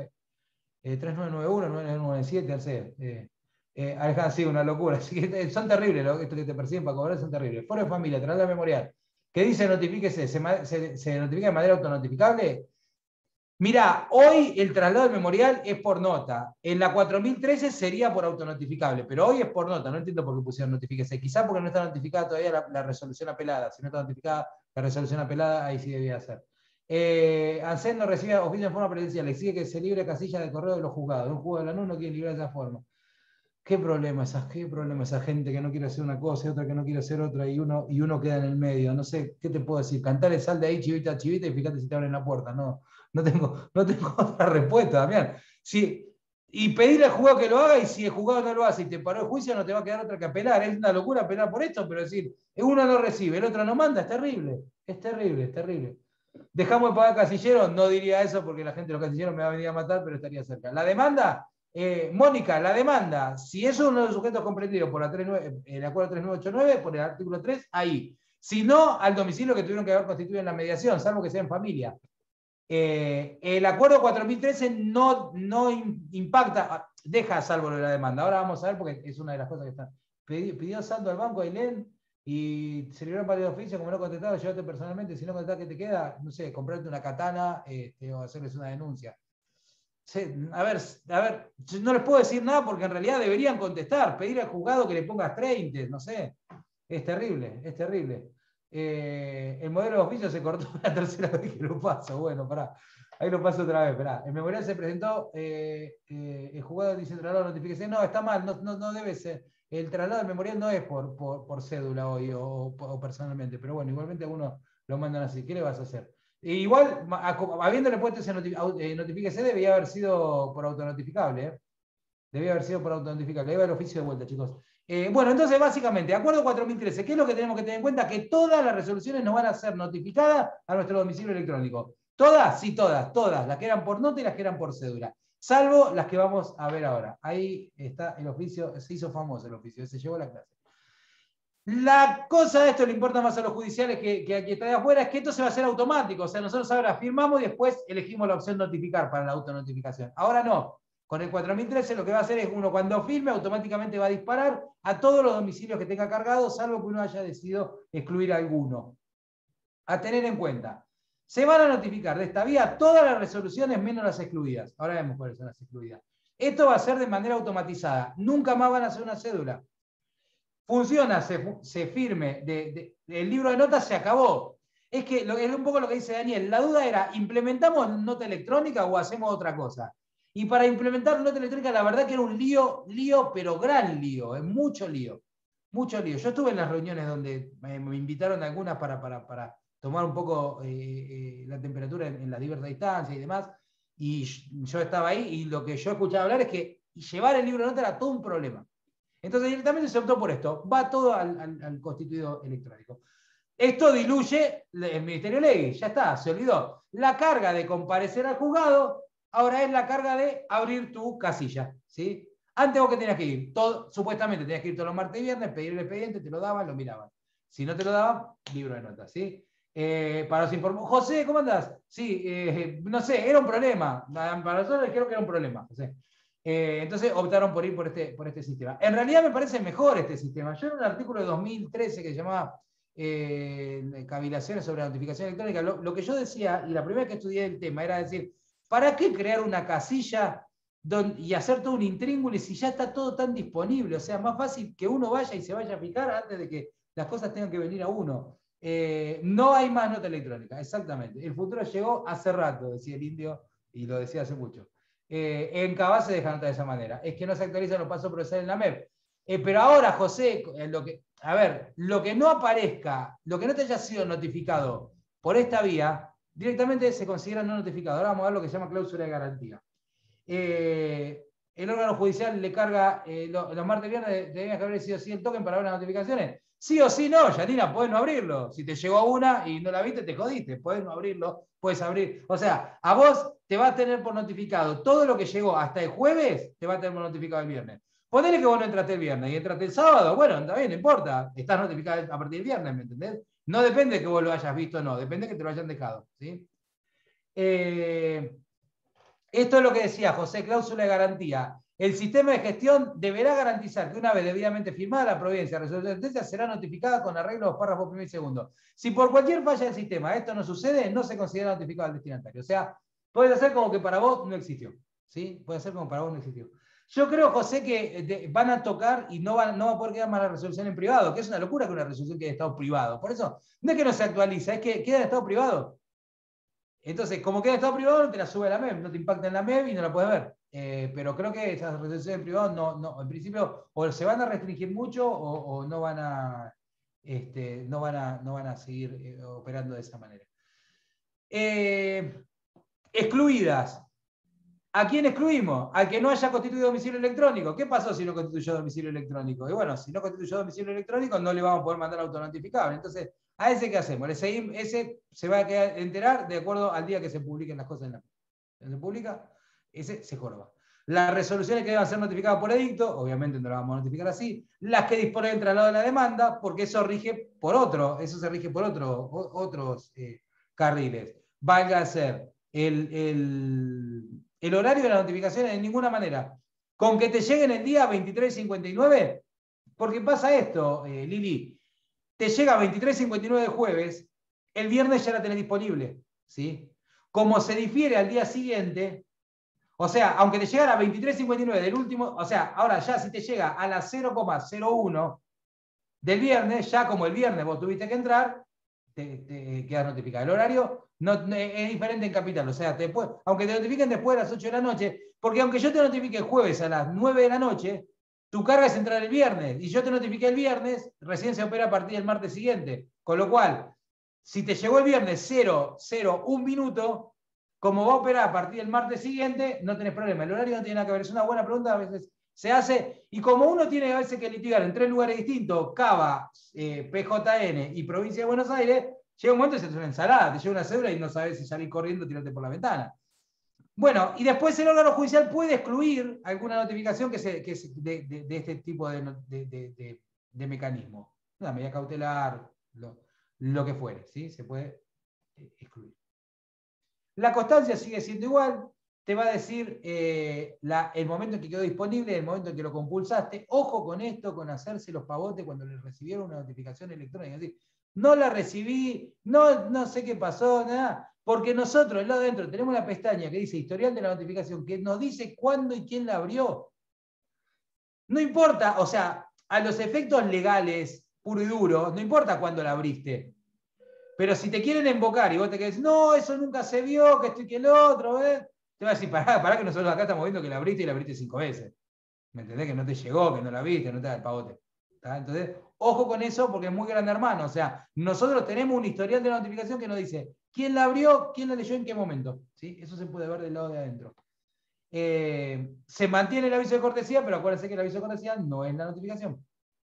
3991, 9997, al ser. Alejandro, sí, una locura. Así que son terribles, esto que te persiguen para cobrar son terribles. Foro de familia, traslado memorial. ¿Qué dice notifíquese? ¿Se notifica de manera autonotificable? Mirá, hoy el traslado del memorial es por nota. En la 4013 sería por autonotificable, pero hoy es por nota. No entiendo por qué pusieron notifíquese. Quizá porque no está notificada todavía la resolución apelada. Si no está notificada la resolución apelada, ahí sí debía ser. ANSES no recibe oficio en forma presencial. Exige que se libre casilla de correo de los juzgados. Un juzgado de la NU no quiere librar de esa forma. Qué problema esa gente que no quiere hacer una cosa y otra que no quiere hacer otra y uno queda en el medio. No sé, ¿qué te puedo decir? Cantale, sal de ahí, chivita, chivita, y fíjate si te abren la puerta. No tengo otra respuesta, Damián. Y pedirle al juzgado que lo haga, y si el juzgado no lo hace y te paró el juicio, no te va a quedar otra que apelar. Es una locura apelar por esto, pero decir, uno no recibe, el otro no manda, es terrible. Es terrible, es terrible. ¿Dejamos de pagar casilleros? No diría eso porque la gente de los casilleros me va a venir a matar, pero estaría cerca. La demanda, Mónica, la demanda, si es uno de los sujetos comprendidos por el acuerdo 3989, por el artículo 3, ahí. Si no, al domicilio que tuvieron que haber constituido en la mediación, salvo que sea en familia. El acuerdo 4013 no impacta, deja salvo lo de la demanda. Ahora vamos a ver, porque es una de las cosas que están. Pidió saldo al banco Ailén y se libró varios oficios, como no contestaba, llévate personalmente, si no contestás, ¿qué te queda? No sé, comprarte una katana o hacerles una denuncia. A ver, no les puedo decir nada porque en realidad deberían contestar, pedir al juzgado que le pongas 30, no sé. Es terrible, es terrible. El modelo de oficio se cortó la tercera vez que lo paso. Bueno, pará. Ahí lo paso otra vez, pará. El memorial se presentó, el juzgado dice traslado notificación. No, está mal, no debe ser. El traslado del memorial no es por cédula hoy o personalmente, pero bueno, igualmente algunos lo mandan así. ¿Qué le vas a hacer? Igual, habiéndole puesto ese notifíquese, debía haber sido por autonotificable. Debía haber sido por autonotificable. Ahí va el oficio de vuelta, chicos. Bueno, entonces básicamente, acuerdo 4013, ¿qué es lo que tenemos que tener en cuenta? Que todas las resoluciones nos van a ser notificadas a nuestro domicilio electrónico. ¿Todas? Sí, todas, las que eran por nota y las que eran por cédula. Salvo las que vamos a ver ahora. Ahí está el oficio, se hizo famoso el oficio, se llevó la clase. La cosa de esto le importa más a los judiciales que aquí está de afuera, es que esto se va a hacer automático. O sea, nosotros ahora firmamos y después elegimos la opción notificar para la autonotificación. Ahora no. Con el 4013 lo que va a hacer es uno cuando firme automáticamente va a disparar a todos los domicilios que tenga cargados, salvo que uno haya decidido excluir alguno. A tener en cuenta. Se van a notificar de esta vía todas las resoluciones menos las excluidas. Ahora vemos cuáles son las excluidas. Esto va a ser de manera automatizada. Nunca más van a hacer una cédula. Funciona, se firme, el libro de notas se acabó. Es que es un poco lo que dice Daniel. La duda era, ¿implementamos nota electrónica o hacemos otra cosa? Y para implementar nota electrónica, la verdad que era un lío, pero gran lío, mucho lío. Mucho lío. Yo estuve en las reuniones donde me invitaron algunas para tomar un poco la temperatura en las diversas instancias y demás, y yo estaba ahí, y lo que yo escuchaba hablar es que llevar el libro de notas era todo un problema. Entonces directamente se optó por esto, va todo al constituido electrónico. Esto diluye el Ministerio Legui, ya está, se olvidó. La carga de comparecer al juzgado ahora es la carga de abrir tu casilla, ¿sí? Antes vos que tenías que ir, supuestamente tenías que ir todos los martes y viernes, pedir el expediente, te lo daban, lo miraban. Si no te lo daban, libro de notas, ¿sí? Para los informes, José, ¿cómo andás? Sí, no sé, era un problema. Para nosotros creo que era un problema, José. Entonces optaron por ir por este sistema. En realidad me parece mejor este sistema. Yo en un artículo de 2013 que se llamaba Cavilaciones sobre la notificación electrónica, lo que yo decía, y la primera vez que estudié el tema, era decir, ¿para qué crear una casilla y hacer todo un intríngulis si ya está todo tan disponible? O sea, más fácil que uno vaya y se vaya a fijar antes de que las cosas tengan que venir a uno. No hay más nota electrónica, exactamente. El futuro llegó hace rato, decía el indio, y lo decía hace mucho. En Cava se deja nota de esa manera. Es que no se actualizan los pasos procesales en la MEP. Pero ahora, José, a ver, lo que no aparezca, lo que no te haya sido notificado por esta vía, directamente se considera no notificado. Ahora vamos a ver lo que se llama cláusula de garantía. El órgano judicial le carga los martes y viernes, debía haber sido así el token para ver las notificaciones. Sí o sí no, Yanina, podés no abrirlo. Si te llegó una y no la viste, te jodiste. Podés no abrirlo, puedes abrir. O sea, a vos te va a tener por notificado todo lo que llegó hasta el jueves, te va a tener por notificado el viernes. Ponele que vos no entraste el viernes y entraste el sábado, bueno, está bien, no importa. Estás notificado a partir del viernes, ¿me entendés? No depende de que vos lo hayas visto o no, depende de que te lo hayan dejado. ¿Sí? Esto es lo que decía José, cláusula de garantía. El sistema de gestión deberá garantizar que una vez debidamente firmada la providencia, resolución de sentencia será notificada con arreglo a los párrafos primero y segundo. Si por cualquier falla del sistema esto no sucede, no se considera notificado al destinatario. O sea, puede ser como que para vos no existió. ¿Sí? Puede ser como para vos no existió. Yo creo, José, que van a tocar y no va a poder quedar más la resolución en privado, que es una locura que una resolución quede en estado privado. Por eso, no es que no se actualiza, es que queda en estado privado. Entonces, como queda en estado privado, no te la sube a la MEB, no te impacta en la MEB y no la puedes ver. Pero creo que esas resoluciones en privado no, en principio o se van a restringir mucho o no van a, no van a seguir operando de esa manera. Excluidas. ¿A quién excluimos? Al que no haya constituido domicilio electrónico. ¿Qué pasó si no constituyó domicilio electrónico? Y bueno, si no constituyó domicilio electrónico, no le vamos a poder mandar autonotificable. Entonces, ¿a ese qué hacemos? Ese se va a enterar de acuerdo al día que se publiquen las cosas en la... ¿Se publica? Ese se joroba. Las resoluciones que deban ser notificadas por edicto, obviamente no las vamos a notificar así. Las que disponen del traslado de la demanda, porque eso rige por eso se rige por otros carriles. Valga a ser el horario de las notificaciones de ninguna manera. Con que te lleguen el día 23:59, porque pasa esto, Lili, te llega 23:59 de jueves, el viernes ya la tenés disponible, ¿sí? Como se difiere al día siguiente, o sea, aunque te llegara a 23:59 del último, o sea, ahora ya si te llega a las 0,01 del viernes, ya como el viernes vos tuviste que entrar, te quedas notificado. El horario es diferente en Capital, o sea, aunque te notifiquen después de las 8 de la noche, porque aunque yo te notifique el jueves a las 9 de la noche, tu carga es entrar el viernes, y yo te notifiqué el viernes, recién se opera a partir del martes siguiente. Con lo cual, si te llegó el viernes 0,01 minuto, como va a operar a partir del martes siguiente, no tenés problema. El horario no tiene nada que ver. Es una buena pregunta, a veces se hace, y como uno tiene a veces que litigar en 3 lugares distintos, Cava, PJN y Provincia de Buenos Aires, llega un momento y se hace una ensalada, te llega una cédula y no sabes si salir corriendo o tirarte por la ventana. Bueno, y después el órgano judicial puede excluir alguna notificación que es de este tipo de mecanismo. Una medida cautelar, lo que fuere, ¿sí? Se puede excluir. La constancia sigue siendo igual, te va a decir el momento en que quedó disponible, el momento en que lo compulsaste. Ojo con esto, con hacerse los pavotes cuando le recibieron una notificación electrónica. Es decir, no la recibí, no sé qué pasó, nada. Porque nosotros, del lado de adentro, tenemos una pestaña que dice historial de la notificación, que nos dice cuándo y quién la abrió. No importa, o sea, a los efectos legales, puro y duro, no importa cuándo la abriste. Pero si te quieren invocar y vos te quedás, no, eso nunca se vio, que esto y que el otro, te va a decir, pará que nosotros acá estamos viendo que la abriste y la abriste 5 veces. ¿Me entendés? Que no te llegó, que no la viste, no te da el pavote. ¿Tá? Entonces, ojo con eso porque es muy grande hermano. O sea, nosotros tenemos un historial de notificación que nos dice quién la abrió, quién la leyó, en qué momento. ¿Sí? Eso se puede ver del lado de adentro. Se mantiene el aviso de cortesía, pero acuérdense que el aviso de cortesía no es la notificación.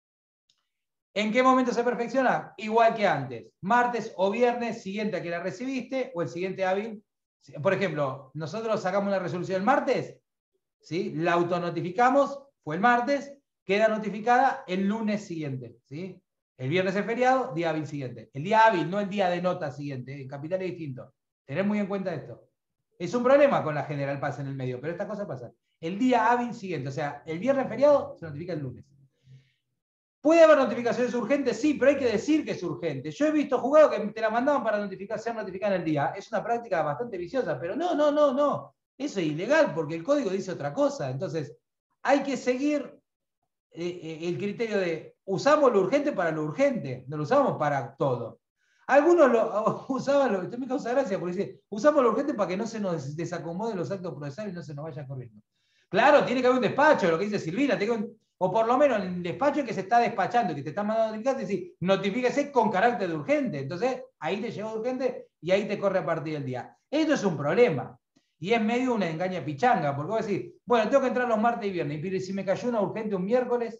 ¿En qué momento se perfecciona? Igual que antes. Martes o viernes siguiente a que la recibiste o el siguiente hábil. Por ejemplo, nosotros sacamos una resolución el martes, ¿sí? La autonotificamos, fue el martes, queda notificada el lunes siguiente. ¿Sí? El viernes es feriado, día hábil siguiente. El día hábil, no el día de nota siguiente. En Capital es distinto. Tened muy en cuenta esto. Es un problema con la General Paz en el medio, pero estas cosas pasan. El día hábil siguiente, o sea, el viernes feriado se notifica el lunes. ¿Puede haber notificaciones urgentes? Sí, pero hay que decir que es urgente. Yo he visto jugados que te la mandaban para ser notificada en el día. Es una práctica bastante viciosa, pero no. Eso es ilegal porque el código dice otra cosa. Entonces, hay que seguir el criterio de usamos lo urgente para lo urgente, no lo usamos para todo. Algunos lo usaban, esto me causa gracia porque dice, usamos lo urgente para que no se nos desacomoden los actos procesales y no se nos vaya corriendo. Claro, tiene que haber un despacho, lo que dice Silvina, o por lo menos en el despacho que se está despachando, que te está mandando notificar, decir, notifíquese con carácter de urgente. Entonces, ahí te llegó de urgente y ahí te corre a partir del día. Esto es un problema. Y es medio una engaña pichanga, porque vos decís, bueno, tengo que entrar los martes y viernes, pero si me cayó una urgente un miércoles,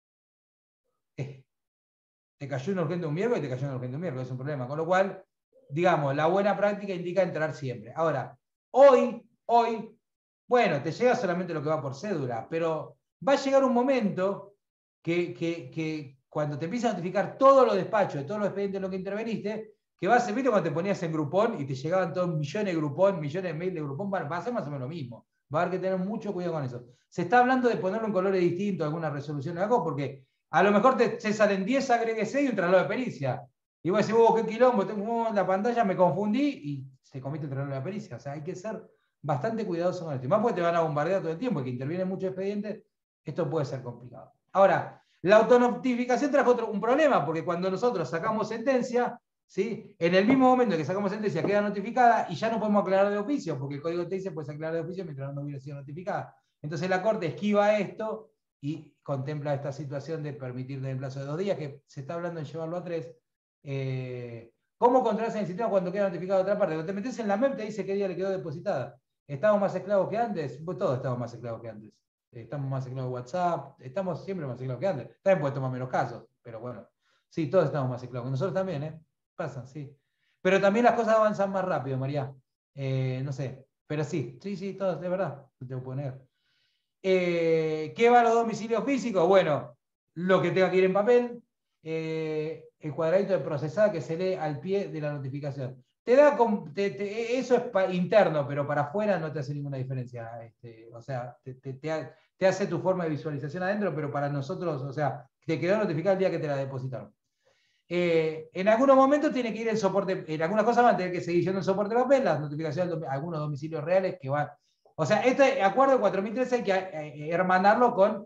te cayó una urgente un miércoles y te cayó una urgente un miércoles, es un problema. Con lo cual, digamos, la buena práctica indica entrar siempre. Ahora, hoy, bueno, te llega solamente lo que va por cédula, pero va a llegar un momento que cuando te empieza a notificar todos los despachos, de todos los expedientes en los que interveniste, que va a ser, ¿viste cuando te ponías en Groupon y te llegaban todos millones de Groupon, millones de mails de Groupon? Va a ser más o menos lo mismo. Va a haber que tener mucho cuidado con eso. Se está hablando de ponerlo en colores distintos, alguna resolución de algo, porque a lo mejor se salen 10 agréguese y un traslado de pericia. Y vos decís, qué quilombo, tengo en la pantalla, me confundí y se comete el traslado de la pericia. O sea, hay que ser bastante cuidadoso con esto. Y más porque te van a bombardear todo el tiempo y que intervienen muchos expedientes, esto puede ser complicado. Ahora, la autonotificación trajo un problema, porque cuando nosotros sacamos sentencia, ¿sí? En el mismo momento que sacamos sentencia queda notificada y ya no podemos aclarar de oficio, porque el código te dice puedes aclarar de oficio mientras no hubiera sido notificada. Entonces la Corte esquiva esto y contempla esta situación de permitir en el plazo de 2 días, que se está hablando en llevarlo a 3. ¿Cómo controlarse en el sistema cuando queda notificado de otra parte? Cuando te metes en la MEP te dice qué día le quedó depositada. ¿Estamos más esclavos que antes? Pues todos estamos más esclavos que antes. Estamos más esclavos de WhatsApp, estamos siempre más esclavos que antes. También puede tomar menos casos, pero bueno. Sí, todos estamos más esclavos. Nosotros también, ¿eh? Pasan, sí. Pero también las cosas avanzan más rápido, María. No sé. Pero sí, todos, de verdad. No te voy a poner. ¿Qué va a los domicilios físicos? Bueno, lo que tenga que ir en papel, el cuadradito de procesada que se lee al pie de la notificación. Eso es interno, pero para afuera no te hace ninguna diferencia. O sea, te hace tu forma de visualización adentro, pero para nosotros, o sea, te quedó notificado el día que te la depositaron. En algunos momentos tiene que ir el soporte, en algunas cosas van a tener que seguir yendo el soporte de papel, las notificaciones de algunos domicilios reales que van. O sea, este acuerdo de 4013 hay que hermanarlo con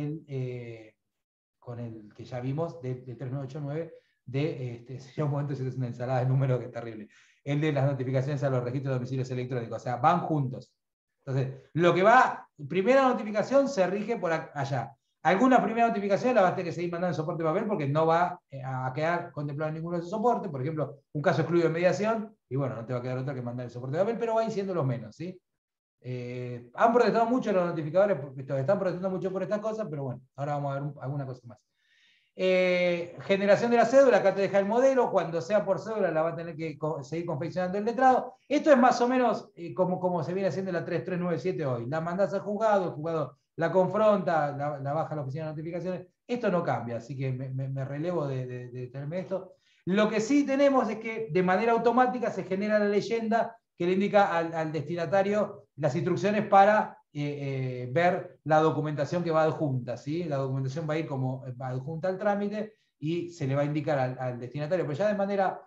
el que ya vimos de 3989, ya un momento es una ensalada de números que es terrible, el de las notificaciones a los registros de domicilios electrónicos, o sea, van juntos. Entonces, lo que va, primera notificación se rige por allá. Alguna primera notificación la vas a tener que seguir mandando en soporte de papel porque no va a quedar contemplado en ninguno de esos soportes. Por ejemplo, un caso excluido de mediación, y bueno, no te va a quedar otra que mandar el soporte de papel, pero van siendo los menos, ¿sí? Han protestado mucho los notificadores, están protestando mucho por estas cosas, pero bueno, ahora vamos a ver alguna cosa más. Generación de la cédula, acá te deja el modelo, cuando sea por cédula la va a tener que seguir confeccionando el letrado. Esto es más o menos como se viene haciendo la 3397 hoy. La mandás al juzgado, el juzgado la confronta, la baja a la oficina de notificaciones. Esto no cambia, así que me relevo de tenerme esto. Lo que sí tenemos es que de manera automática se genera la leyenda que le indica al destinatario las instrucciones para ver la documentación que va adjunta, ¿sí? La documentación va a ir como adjunta al trámite y se le va a indicar al destinatario, pero ya de manera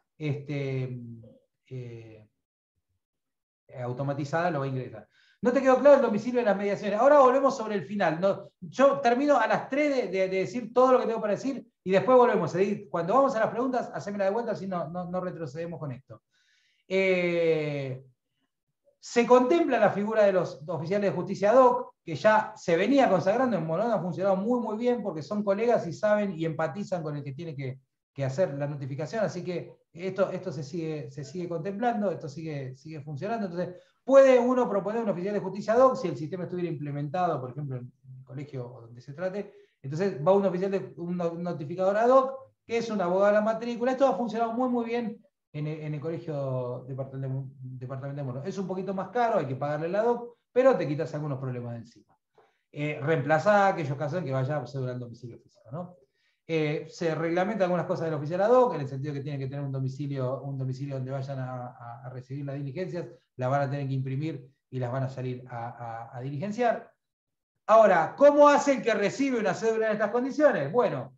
automatizada lo va a ingresar. ¿No te quedó claro el domicilio de las mediaciones? Ahora volvemos sobre el final. ¿No? Yo termino a las 3 de decir todo lo que tengo para decir y después volvemos. Cuando vamos a las preguntas, hacémela de vuelta, así no retrocedemos con esto. Se contempla la figura de los oficiales de justicia ad hoc, que ya se venía consagrando en Morón, ha funcionado muy bien porque son colegas y saben y empatizan con el que tiene que hacer la notificación, así que esto se sigue contemplando, esto sigue funcionando. Entonces, puede uno proponer un oficial de justicia ad hoc si el sistema estuviera implementado, por ejemplo, en el colegio o donde se trate. Entonces, va un notificador ad hoc, que es un abogado de la matrícula. Esto ha funcionado muy bien en el colegio departamental de Morón. Es un poquito más caro, hay que pagarle el ad hoc, pero te quitas algunos problemas de encima. Reemplazar aquellos casos en que vaya cédula al domicilio físico, ¿no? Se reglamentan algunas cosas del oficial ad hoc, en el sentido que tienen que tener un domicilio donde vayan a recibir las diligencias, las van a tener que imprimir y las van a salir a diligenciar. Ahora, ¿cómo hace el que recibe una cédula en estas condiciones? Bueno,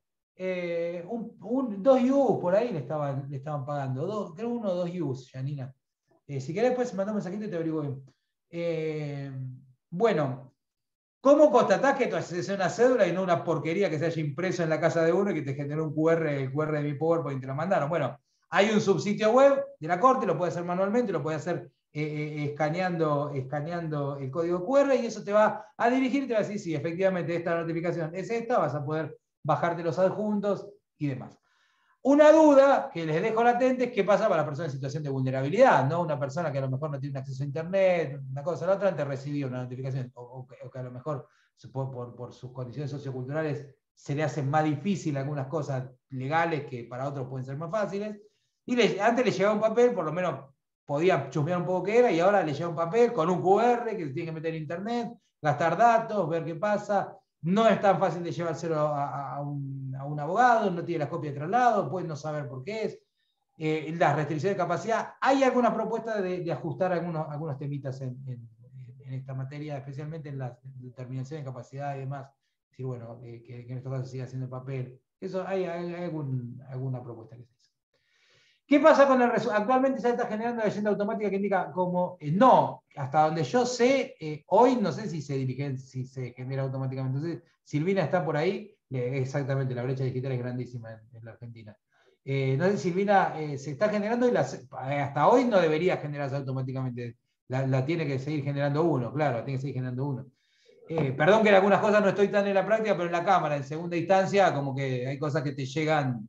2 IUs por ahí le estaban pagando, creo 1 o 2 IUs, Janina. Si querés, pues mandame un mensajito y te averiguo bien. Bueno, ¿cómo constatás que es una cédula y no una porquería que se haya impreso en la casa de uno y que te generó el QR de mi PowerPoint y te lo mandaron? Bueno, hay un subsitio web de la Corte, lo puede hacer manualmente, lo puede hacer escaneando el código QR y eso te va a dirigir y te va a decir, sí, efectivamente esta notificación es esta, vas a poder bajarte los adjuntos y demás. Una duda que les dejo latente es qué pasa para la persona en situación de vulnerabilidad, ¿no? Una persona que a lo mejor no tiene acceso a Internet, una cosa o la otra, antes recibía una notificación, o que a lo mejor por sus condiciones socioculturales se le hacen más difícil algunas cosas legales que para otros pueden ser más fáciles. Y antes le llegaba un papel, por lo menos podía chusmear un poco qué era, y ahora le llega un papel con un QR que se tiene que meter en Internet, gastar datos, ver qué pasa. No es tan fácil de llevárselo a un abogado, no tiene la copia de traslado, puede no saber por qué es. Las restricciones de capacidad. Hay algunas propuestas de ajustar algunos temitas en esta materia, especialmente en la determinación de capacidad y demás. Es decir, bueno, que en estos casos siga haciendo el papel. Eso hay alguna propuesta que se hizo. ¿Qué pasa con el resultado? Actualmente ya está generando la leyenda automática que indica como no, hasta donde yo sé, hoy no sé si se genera automáticamente. Entonces, Silvina está por ahí, exactamente, la brecha digital es grandísima en la Argentina. No sé, Silvina, se está generando y hasta hoy no debería generarse automáticamente. La tiene que seguir generando uno, claro, tiene que seguir generando uno. Perdón que en algunas cosas no estoy tan en la práctica, pero en la cámara, en segunda instancia, como que hay cosas que te llegan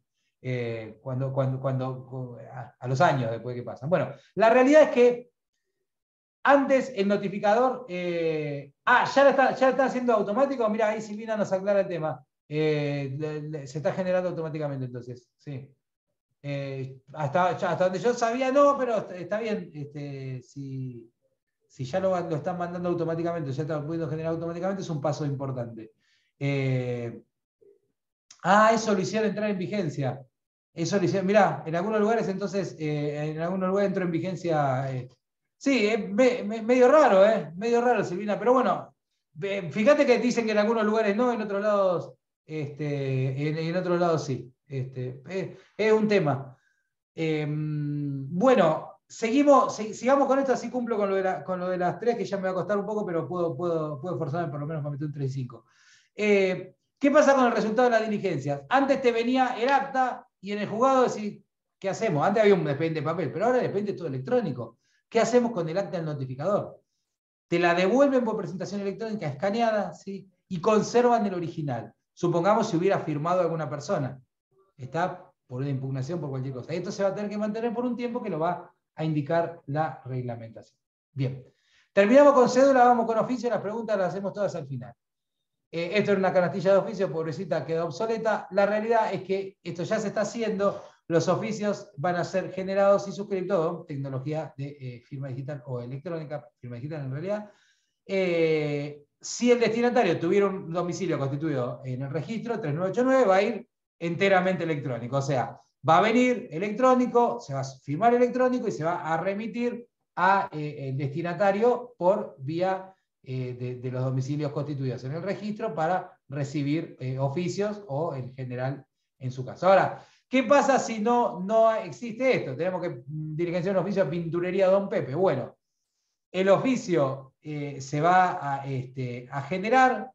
a los años después que pasan. Bueno, la realidad es que antes el notificador, ya está haciendo automático. Mira, ahí Silvina nos aclara el tema. Se está generando automáticamente entonces, sí. Hasta donde yo sabía, no, pero está bien. Si ya lo están mandando automáticamente, ya está pudiendo generar automáticamente, es un paso importante. Eso lo hicieron entrar en vigencia. Eso lo hicieron, mirá, en algunos lugares entonces, en algunos lugares entró en vigencia. Sí, medio raro, medio raro, Silvina, pero bueno, fíjate que dicen que en algunos lugares no, en otros lados, en otros lados sí. Es un tema. Bueno, sigamos con esto, así cumplo con lo de las 3, que ya me va a costar un poco, pero puedo esforzarme por lo menos para meter un 3 y 5. ¿Qué pasa con el resultado de las diligencias? Antes te venía el acta y en el juzgado decís, ¿qué hacemos? Antes había un expediente de papel, pero ahora el expediente es todo electrónico. ¿Qué hacemos con el acta del notificador? Te la devuelven por presentación electrónica escaneada, ¿sí? Y conservan el original. Supongamos si hubiera firmado alguna persona. Está por una impugnación, por cualquier cosa. Esto se va a tener que mantener por un tiempo que lo va a indicar la reglamentación. Bien. Terminamos con cédula, vamos con oficio, las preguntas las hacemos todas al final. Esto era una canastilla de oficio, pobrecita, quedó obsoleta. La realidad es que esto ya se está haciendo, los oficios van a ser generados y suscritos, tecnología de firma digital o electrónica, firma digital en realidad. Si el destinatario tuviera un domicilio constituido en el registro 3989, va a ir enteramente electrónico. O sea, va a venir electrónico, se va a firmar electrónico y se va a remitir al destinatario por vía de los domicilios constituidos en el registro para recibir oficios o en general en su caso. Ahora, ¿qué pasa si no existe esto? Tenemos que diligenciar un oficio a Pinturería Don Pepe. Bueno, el oficio se va a generar,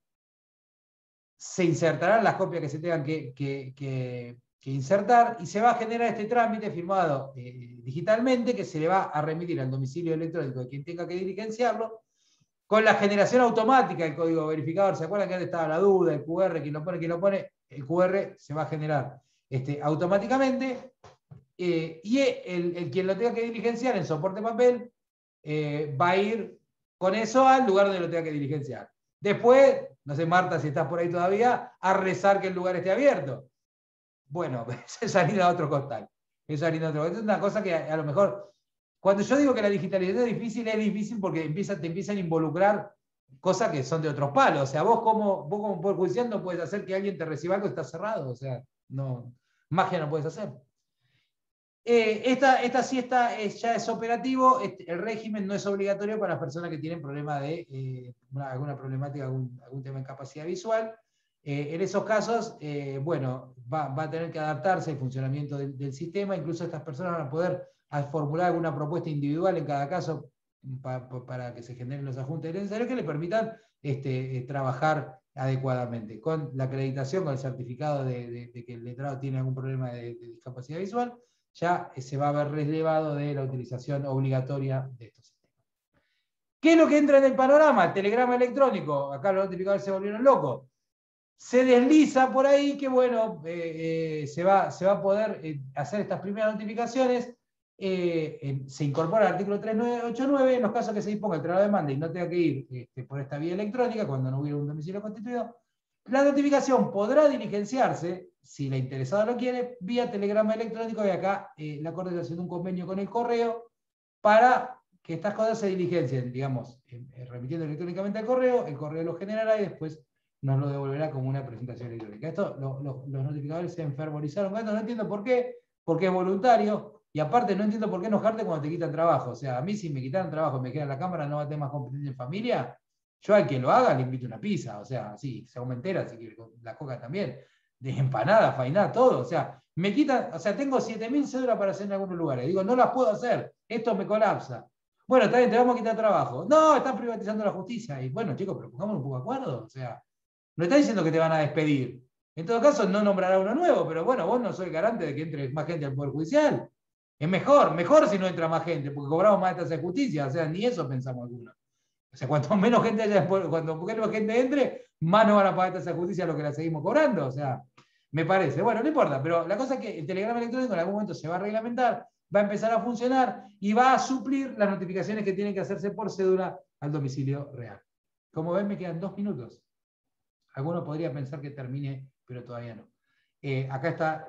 se insertarán las copias que se tengan que insertar y se va a generar este trámite firmado digitalmente que se le va a remitir al domicilio electrónico de quien tenga que diligenciarlo con la generación automática del código verificador. ¿Se acuerdan que antes estaba la duda, el QR, quien lo pone, el QR se va a generar automáticamente y el quien lo tenga que diligenciar en soporte papel va a ir con eso al lugar donde lo tenga que diligenciar. Después, no sé, Marta, si estás por ahí todavía, a rezar que el lugar esté abierto. Bueno, es salir a otro costal. Es una cosa que a lo mejor, cuando yo digo que la digitalización es difícil porque te empiezan a involucrar cosas que son de otros palos. O sea, vos como Poder Judicial no puedes hacer que alguien te reciba algo que está cerrado. O sea, no, magia no puedes hacer. Esta sí ya es operativo. El régimen no es obligatorio para las personas que tienen problemas alguna problemática, algún tema de capacidad visual. En esos casos, bueno, va a tener que adaptarse el funcionamiento del sistema. Incluso estas personas van a poder formular alguna propuesta individual en cada caso para que se generen los ajustes necesarios que le permitan trabajar adecuadamente. Con la acreditación, con el certificado de que el letrado tiene algún problema de discapacidad visual, ya se va a ver relevado de la utilización obligatoria de estos sistemas. ¿Qué es lo que entra en el panorama? El telegrama electrónico. Acá los notificadores se volvieron locos. Se desliza por ahí que, bueno, se va a poder hacer estas primeras notificaciones. Se incorpora el artículo 3989 en los casos que se disponga el traslado de demanda y no tenga que ir por esta vía electrónica cuando no hubiera un domicilio constituido. La notificación podrá diligenciarse, si la interesada lo quiere, vía telegrama electrónico, y acá la Corte está haciendo un convenio con el correo para que estas cosas se diligencien, digamos, remitiendo electrónicamente al correo, el correo lo generará y después nos lo devolverá como una presentación electrónica. Esto, los notificadores se enfervorizaron con esto, no entiendo por qué, porque es voluntario, y aparte no entiendo por qué enojarte cuando te quitan trabajo. O sea, a mí si me quitaran trabajo y me quedan la cámara, no va a tener más competencia en familia, yo al que lo haga le invito una pizza, o sea, sí, se aumentera, si quiere, la coca también, de empanada, fainá, todo, o sea, me quitan, o sea, tengo 7.000 cédulas para hacer en algunos lugares, digo, no las puedo hacer, esto me colapsa. Bueno, está bien, te vamos a quitar trabajo. No, están privatizando la justicia. Y bueno, chicos, pero pongamos un poco de acuerdo, o sea, no está diciendo que te van a despedir. En todo caso, no nombrará uno nuevo, pero bueno, vos no sos el garante de que entre más gente al Poder Judicial. Es mejor si no entra más gente, porque cobramos más tasas de justicia, o sea, ni eso pensamos algunos. O sea, cuanto menos gente haya, cuando menos gente entre, más no van a pagar tasas de justicia lo que la seguimos cobrando, o sea, me parece. Bueno, no importa, pero la cosa es que el telegrama electrónico en algún momento se va a reglamentar, va a empezar a funcionar y va a suplir las notificaciones que tienen que hacerse por cédula al domicilio real. Como ven, me quedan 2 minutos. Alguno podría pensar que termine, pero todavía no. Acá está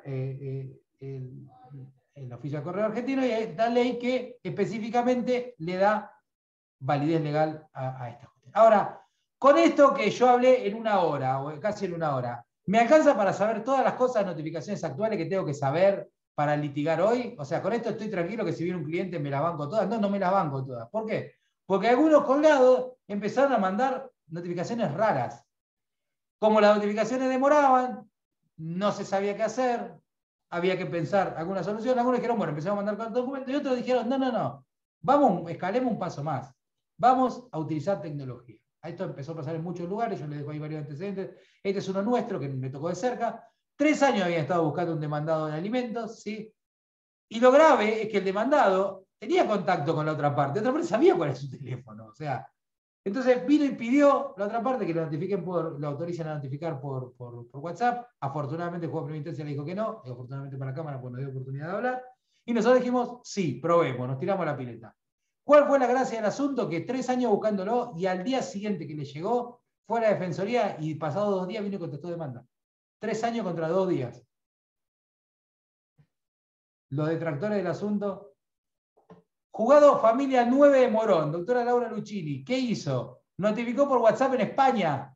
el oficio de correo argentino y esta ley que específicamente le da validez legal a esta cuestión. Ahora, con esto que yo hablé en 1 hora, o casi en 1 hora, ¿me alcanza para saber todas las cosas, notificaciones actuales que tengo que saber para litigar hoy? O sea, con esto estoy tranquilo que si viene un cliente me las banco todas. No, no me las banco todas. ¿Por qué? Porque algunos colgados empezaron a mandar notificaciones raras. Como las notificaciones demoraban, no se sabía qué hacer, había que pensar alguna solución. Algunos dijeron, bueno, empezamos a mandar con documentos, y otros dijeron, no, vamos, escalemos un paso más. Vamos a utilizar tecnología. Esto empezó a pasar en muchos lugares, yo les dejo ahí varios antecedentes. Este es uno nuestro que me tocó de cerca. 3 años había estado buscando un demandado de alimentos, ¿sí? Y lo grave es que el demandado tenía contacto con la otra parte sabía cuál es su teléfono, o sea. Entonces vino y pidió la otra parte que lo notifiquen lo autoricen a notificar por WhatsApp. Afortunadamente el juego de primera instancia le dijo que no, y afortunadamente para la Cámara pues nos dio oportunidad de hablar. Y nosotros dijimos, sí, probemos, nos tiramos a la pileta. ¿Cuál fue la gracia del asunto? Que 3 años buscándolo y al día siguiente que le llegó, fue a la Defensoría y pasados 2 días vino y contestó demanda. 3 años contra 2 días. Los detractores del asunto. Jugado Familia 9 de Morón, doctora Laura Lucchini. ¿Qué hizo? Notificó por WhatsApp en España.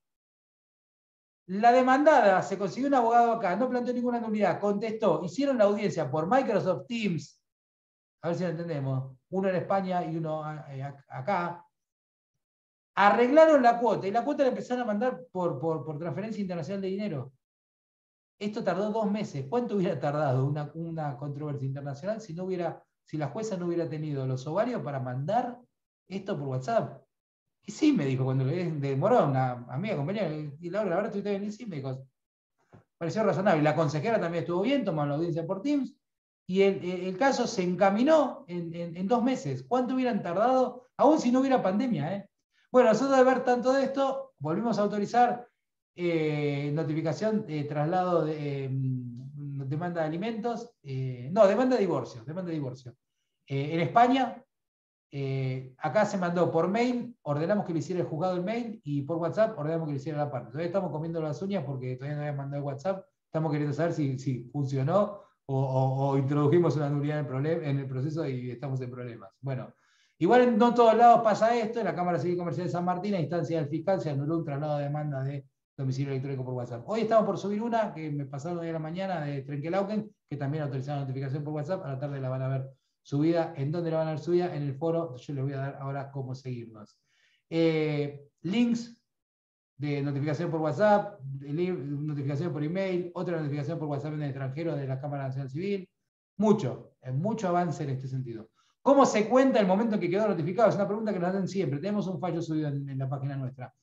La demandada se consiguió un abogado acá, no planteó ninguna nulidad, contestó, hicieron la audiencia por Microsoft Teams, a ver si lo entendemos, uno en España y uno acá, arreglaron la cuota y la cuota la empezaron a mandar por transferencia internacional de dinero. Esto tardó 2 meses. ¿Cuánto hubiera tardado una controversia internacional si la jueza no hubiera tenido los ovarios para mandar esto por WhatsApp? Y sí, me dijo, cuando le demoró una amiga, compañera, y la verdad estuviste bien, y sí, me dijo, pareció razonable. La consejera también estuvo bien, tomó la audiencia por Teams, y el caso se encaminó en 2 meses. ¿Cuánto hubieran tardado, aún si no hubiera pandemia? Bueno, nosotros de ver tanto de esto, volvimos a autorizar notificación, traslado de demanda de alimentos, no, demanda de divorcio. En España, acá se mandó por mail, ordenamos que le hiciera el juzgado el mail, y por WhatsApp ordenamos que le hiciera la parte. Todavía estamos comiendo las uñas porque todavía no habían mandado el WhatsApp, estamos queriendo saber si funcionó o introdujimos una nulidad en el proceso y estamos en problemas. Bueno, igual en no todos lados pasa esto. En la Cámara Civil Comercial de San Martín, a instancia del fiscal, se anuló un traslado de demanda de domicilio electrónico por WhatsApp. Hoy estamos por subir una que me pasaron hoy a la mañana de Trenquelauquen, que también autorizaron notificación por WhatsApp. A la tarde la van a ver subida. ¿En dónde la van a ver subida? En el foro. Yo les voy a dar ahora cómo seguirnos. Links de notificación por WhatsApp, notificación por email, otra notificación por WhatsApp en el extranjero de la Cámara Nacional Civil. Mucho avance en este sentido. ¿Cómo se cuenta el momento en que quedó notificado? Es una pregunta que nos hacen siempre. Tenemos un fallo subido en la página nuestra.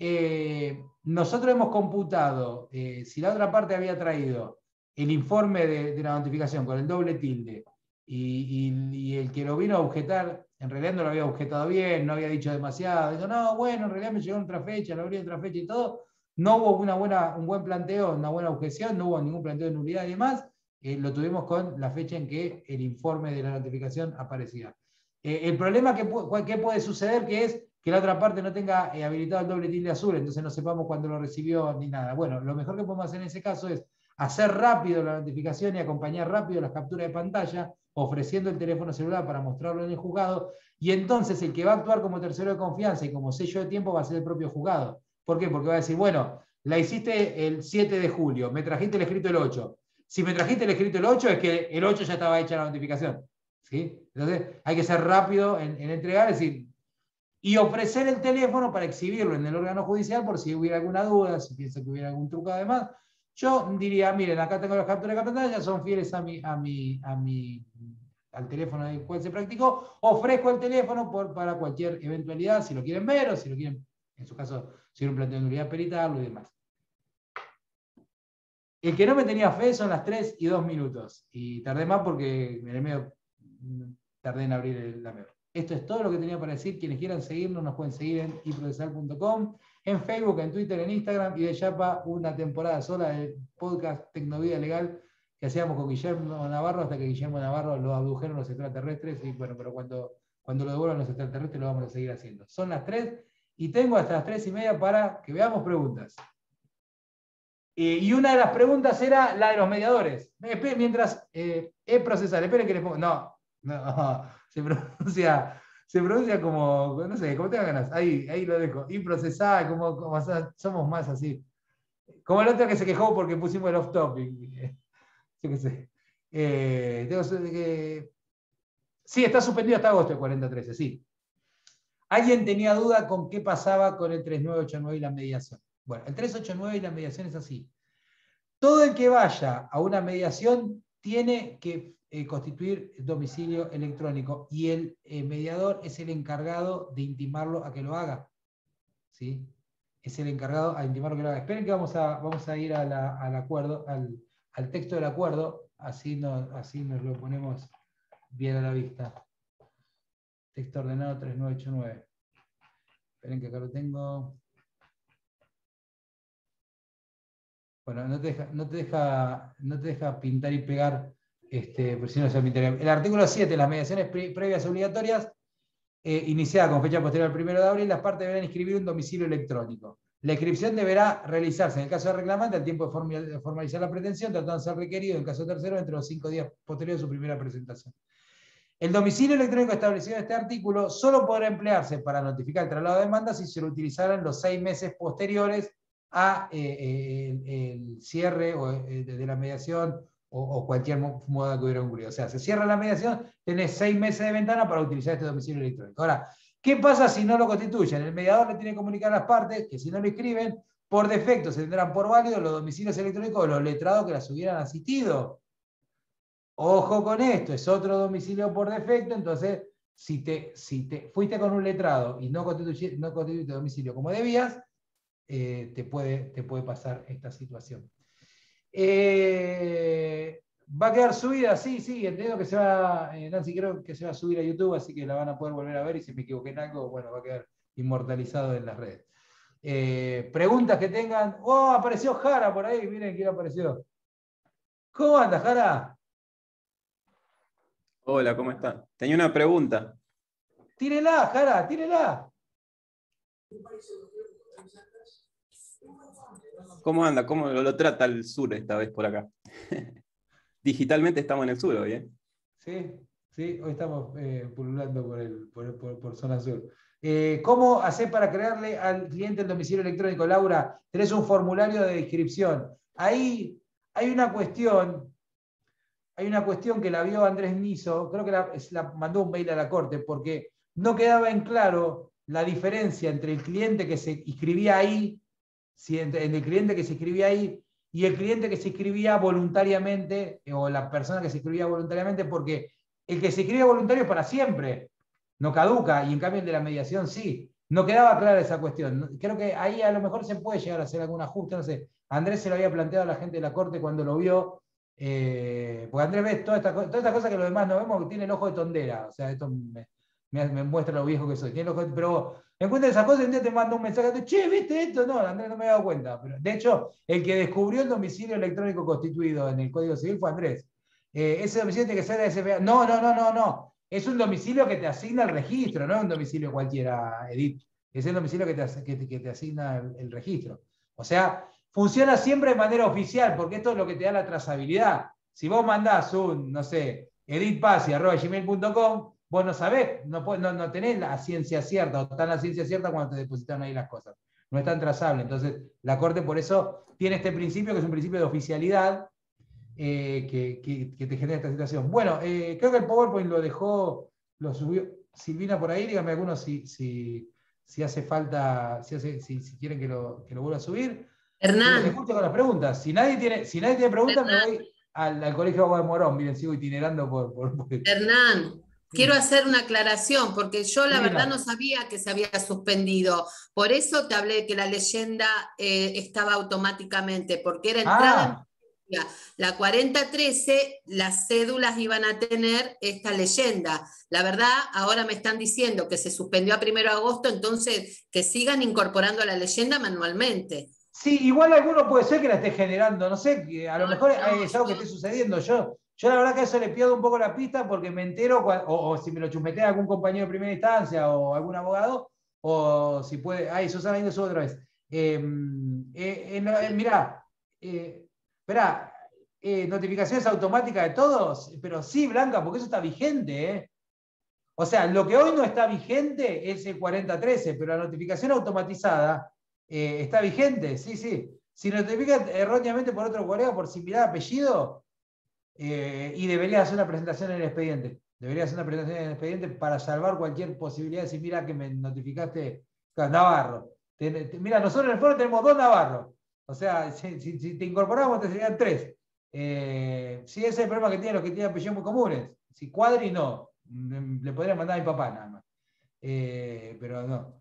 Nosotros hemos computado, si la otra parte había traído el informe de la notificación con el doble tilde y el que lo vino a objetar en realidad no lo había objetado bien, no había dicho demasiado. Dijo, no, bueno, en realidad me llegó en otra fecha, lo abrí en otra fecha y todo. No hubo un buen planteo, una buena objeción, no hubo ningún planteo de nulidad y demás. Lo tuvimos con la fecha en que el informe de la notificación aparecía. El problema que puede suceder que es que la otra parte no tenga habilitado el doble tilde azul, entonces no sepamos cuándo lo recibió ni nada. Bueno, lo mejor que podemos hacer en ese caso es hacer rápido la notificación y acompañar rápido las capturas de pantalla, ofreciendo el teléfono celular para mostrarlo en el juzgado, y entonces el que va a actuar como tercero de confianza y como sello de tiempo va a ser el propio juzgado. ¿Por qué? Porque va a decir, bueno, la hiciste el 7 de julio, me trajiste el escrito el 8. Si me trajiste el escrito el 8, es que el 8 ya estaba hecha la notificación. ¿Sí? Entonces hay que ser rápido en entregar, es decir, y ofrecer el teléfono para exhibirlo en el órgano judicial por si hubiera alguna duda, si piensa que hubiera algún truco además. Yo diría, miren, acá tengo las capturas de pantalla, son fieles al teléfono del cual se practicó, ofrezco el teléfono para cualquier eventualidad, si lo quieren ver o si lo quieren, en su caso, si hay un planteo de nulidad, peritarlo y demás. El que no me tenía fe son las 3 y 2 minutos. Y tardé más porque en el medio tardé en abrir la mail. Esto es todo lo que tenía para decir. Quienes quieran seguirnos nos pueden seguir en iprocesal.com, en Facebook, en Twitter, en Instagram, y de Yapa una temporada sola del podcast Tecnovida Legal que hacíamos con Guillermo Navarro hasta que Guillermo Navarro lo abdujeron los extraterrestres. Y bueno, pero cuando lo devuelvan los extraterrestres lo vamos a seguir haciendo. Son las 3 y tengo hasta las 3:30 para que veamos preguntas. Y una de las preguntas era la de los mediadores. Mientras procesal, esperen que les pongo. No, se pronuncia como, no sé, como tengan ganas. Ahí lo dejo. Y procesar, como somos más así. Como el otro que se quejó porque pusimos el off topic. Yo qué sé. Sí, está suspendido hasta agosto el 4013, sí. ¿Alguien tenía duda con qué pasaba con el 3989 y la mediación? Bueno, el 389 y la mediación es así. Todo el que vaya a una mediación tiene que constituir domicilio electrónico y el mediador es el encargado de intimarlo a que lo haga. ¿Sí? Es el encargado a intimarlo a que lo haga. Esperen que vamos a ir al acuerdo, al texto del acuerdo, así nos lo ponemos bien a la vista. Texto ordenado 3989. Esperen que acá lo tengo. Bueno, no te deja pintar y pegar, por si no se pintaría. El artículo 7, las mediaciones previas obligatorias, iniciadas con fecha posterior al 1 de abril, las partes deberán inscribir un domicilio electrónico. La inscripción deberá realizarse en el caso del reclamante al tiempo de formalizar la pretensión, tratando de ser requerido en caso tercero entre los 5 días posteriores a su primera presentación. El domicilio electrónico establecido en este artículo solo podrá emplearse para notificar el traslado de demanda si se lo utilizaran los 6 meses posteriores a el cierre de la mediación o cualquier moda que hubiera ocurrido. O sea, se cierra la mediación, tenés 6 meses de ventana para utilizar este domicilio electrónico. Ahora, ¿qué pasa si no lo constituyen? El mediador le tiene que comunicar a las partes que si no lo inscriben, por defecto se tendrán por válidos los domicilios electrónicos de los letrados que las hubieran asistido. Ojo con esto, es otro domicilio por defecto, entonces si te fuiste con un letrado y no constituiste domicilio como debías, te puede pasar esta situación. ¿Va a quedar subida? Sí, entiendo que se va, Nancy, creo que se va a subir a YouTube, así que la van a poder volver a ver y si me equivoqué en algo, bueno, va a quedar inmortalizado en las redes. Preguntas que tengan. ¡Oh, apareció Jara por ahí! Miren quién apareció. ¿Cómo anda, Jara? Hola, ¿cómo está? Tenía una pregunta. Tírela, Jara, tírela. ¿Cómo anda? ¿Cómo lo trata el sur esta vez por acá? Digitalmente estamos en el sur hoy, ¿eh? Sí, hoy estamos pululando por zona sur. ¿Cómo hacer para crearle al cliente el domicilio electrónico, Laura? Tenés un formulario de inscripción. Ahí hay una cuestión que la vio Andrés Niso, creo que la mandó un mail a la Corte, porque no quedaba en claro la diferencia entre el cliente que se inscribía ahí, entre el cliente que se inscribía ahí y el cliente que se inscribía voluntariamente, o la persona que se inscribía voluntariamente, porque el que se inscribe voluntario es para siempre, no caduca, y en cambio el de la mediación sí. No quedaba clara esa cuestión. Creo que ahí a lo mejor se puede llegar a hacer algún ajuste, no sé. Andrés se lo había planteado a la gente de la Corte cuando lo vio, porque Andrés ve todas estas cosas que los demás no vemos, que tiene el ojo de tondera. O sea, esto me muestra lo viejo que soy. Pero me cuenta esas cosas y un día te manda un mensaje, che, ¿viste esto? No, Andrés, no me he dado cuenta. Pero, de hecho, el que descubrió el domicilio electrónico constituido en el Código Civil fue Andrés. Ese domicilio tiene que ser de SFA. No. Es un domicilio que te asigna el registro, no es un domicilio cualquiera, Edith. Es el domicilio que te asigna el registro. O sea, funciona siempre de manera oficial, porque esto es lo que te da la trazabilidad. Si vos mandás un, no sé, edithpasi@gmail.com, vos no sabés, no tenés la ciencia cierta, o tan la ciencia cierta cuando te depositaron ahí las cosas. No es tan trazable. Entonces, la Corte por eso tiene este principio, que es un principio de oficialidad, que te genera esta situación. Bueno, creo que el PowerPoint lo subió Silvina por ahí. Dígame algunos si hace falta, si quieren que lo vuelva a subir. Hernán. Escucho con las preguntas. Si nadie tiene preguntas, me voy al Colegio Agua de Morón. Miren, sigo itinerando por Hernán, quiero hacer una aclaración, porque yo la Sí, verdad mira. no sabía que se había suspendido. Por eso te hablé de que la leyenda estaba automáticamente, porque era entrada en vigencia. La 4013, las cédulas iban a tener esta leyenda. La verdad, ahora me están diciendo que se suspendió a 1 de agosto, entonces que sigan incorporando la leyenda manualmente. Sí, igual alguno puede ser que la esté generando, no sé, que a lo mejor No, es algo que esté sucediendo. Yo la verdad que a eso le pierdo un poco la pista porque me entero, o si me lo chusmetea algún compañero de primera instancia o algún abogado, o si puede. Ay, Susana Inés otra vez. Mirá, esperá, notificaciones automáticas de todos, pero sí, Blanca, porque eso está vigente, ¿eh? O sea, lo que hoy no está vigente es el 4013, pero la notificación automatizada está vigente, sí. Si notifica erróneamente por otro colega por similar apellido, y debería hacer una presentación en el expediente. Debería hacer una presentación en el expediente para salvar cualquier posibilidad de decir, mira que me notificaste Navarro. Mira, nosotros en el foro tenemos 2 Navarros. O sea, si te incorporamos te serían 3. Sí, ese es el problema que tienen los que tienen apellidos muy comunes. Si Cuadri no, le podría mandar a mi papá nada más. Pero no.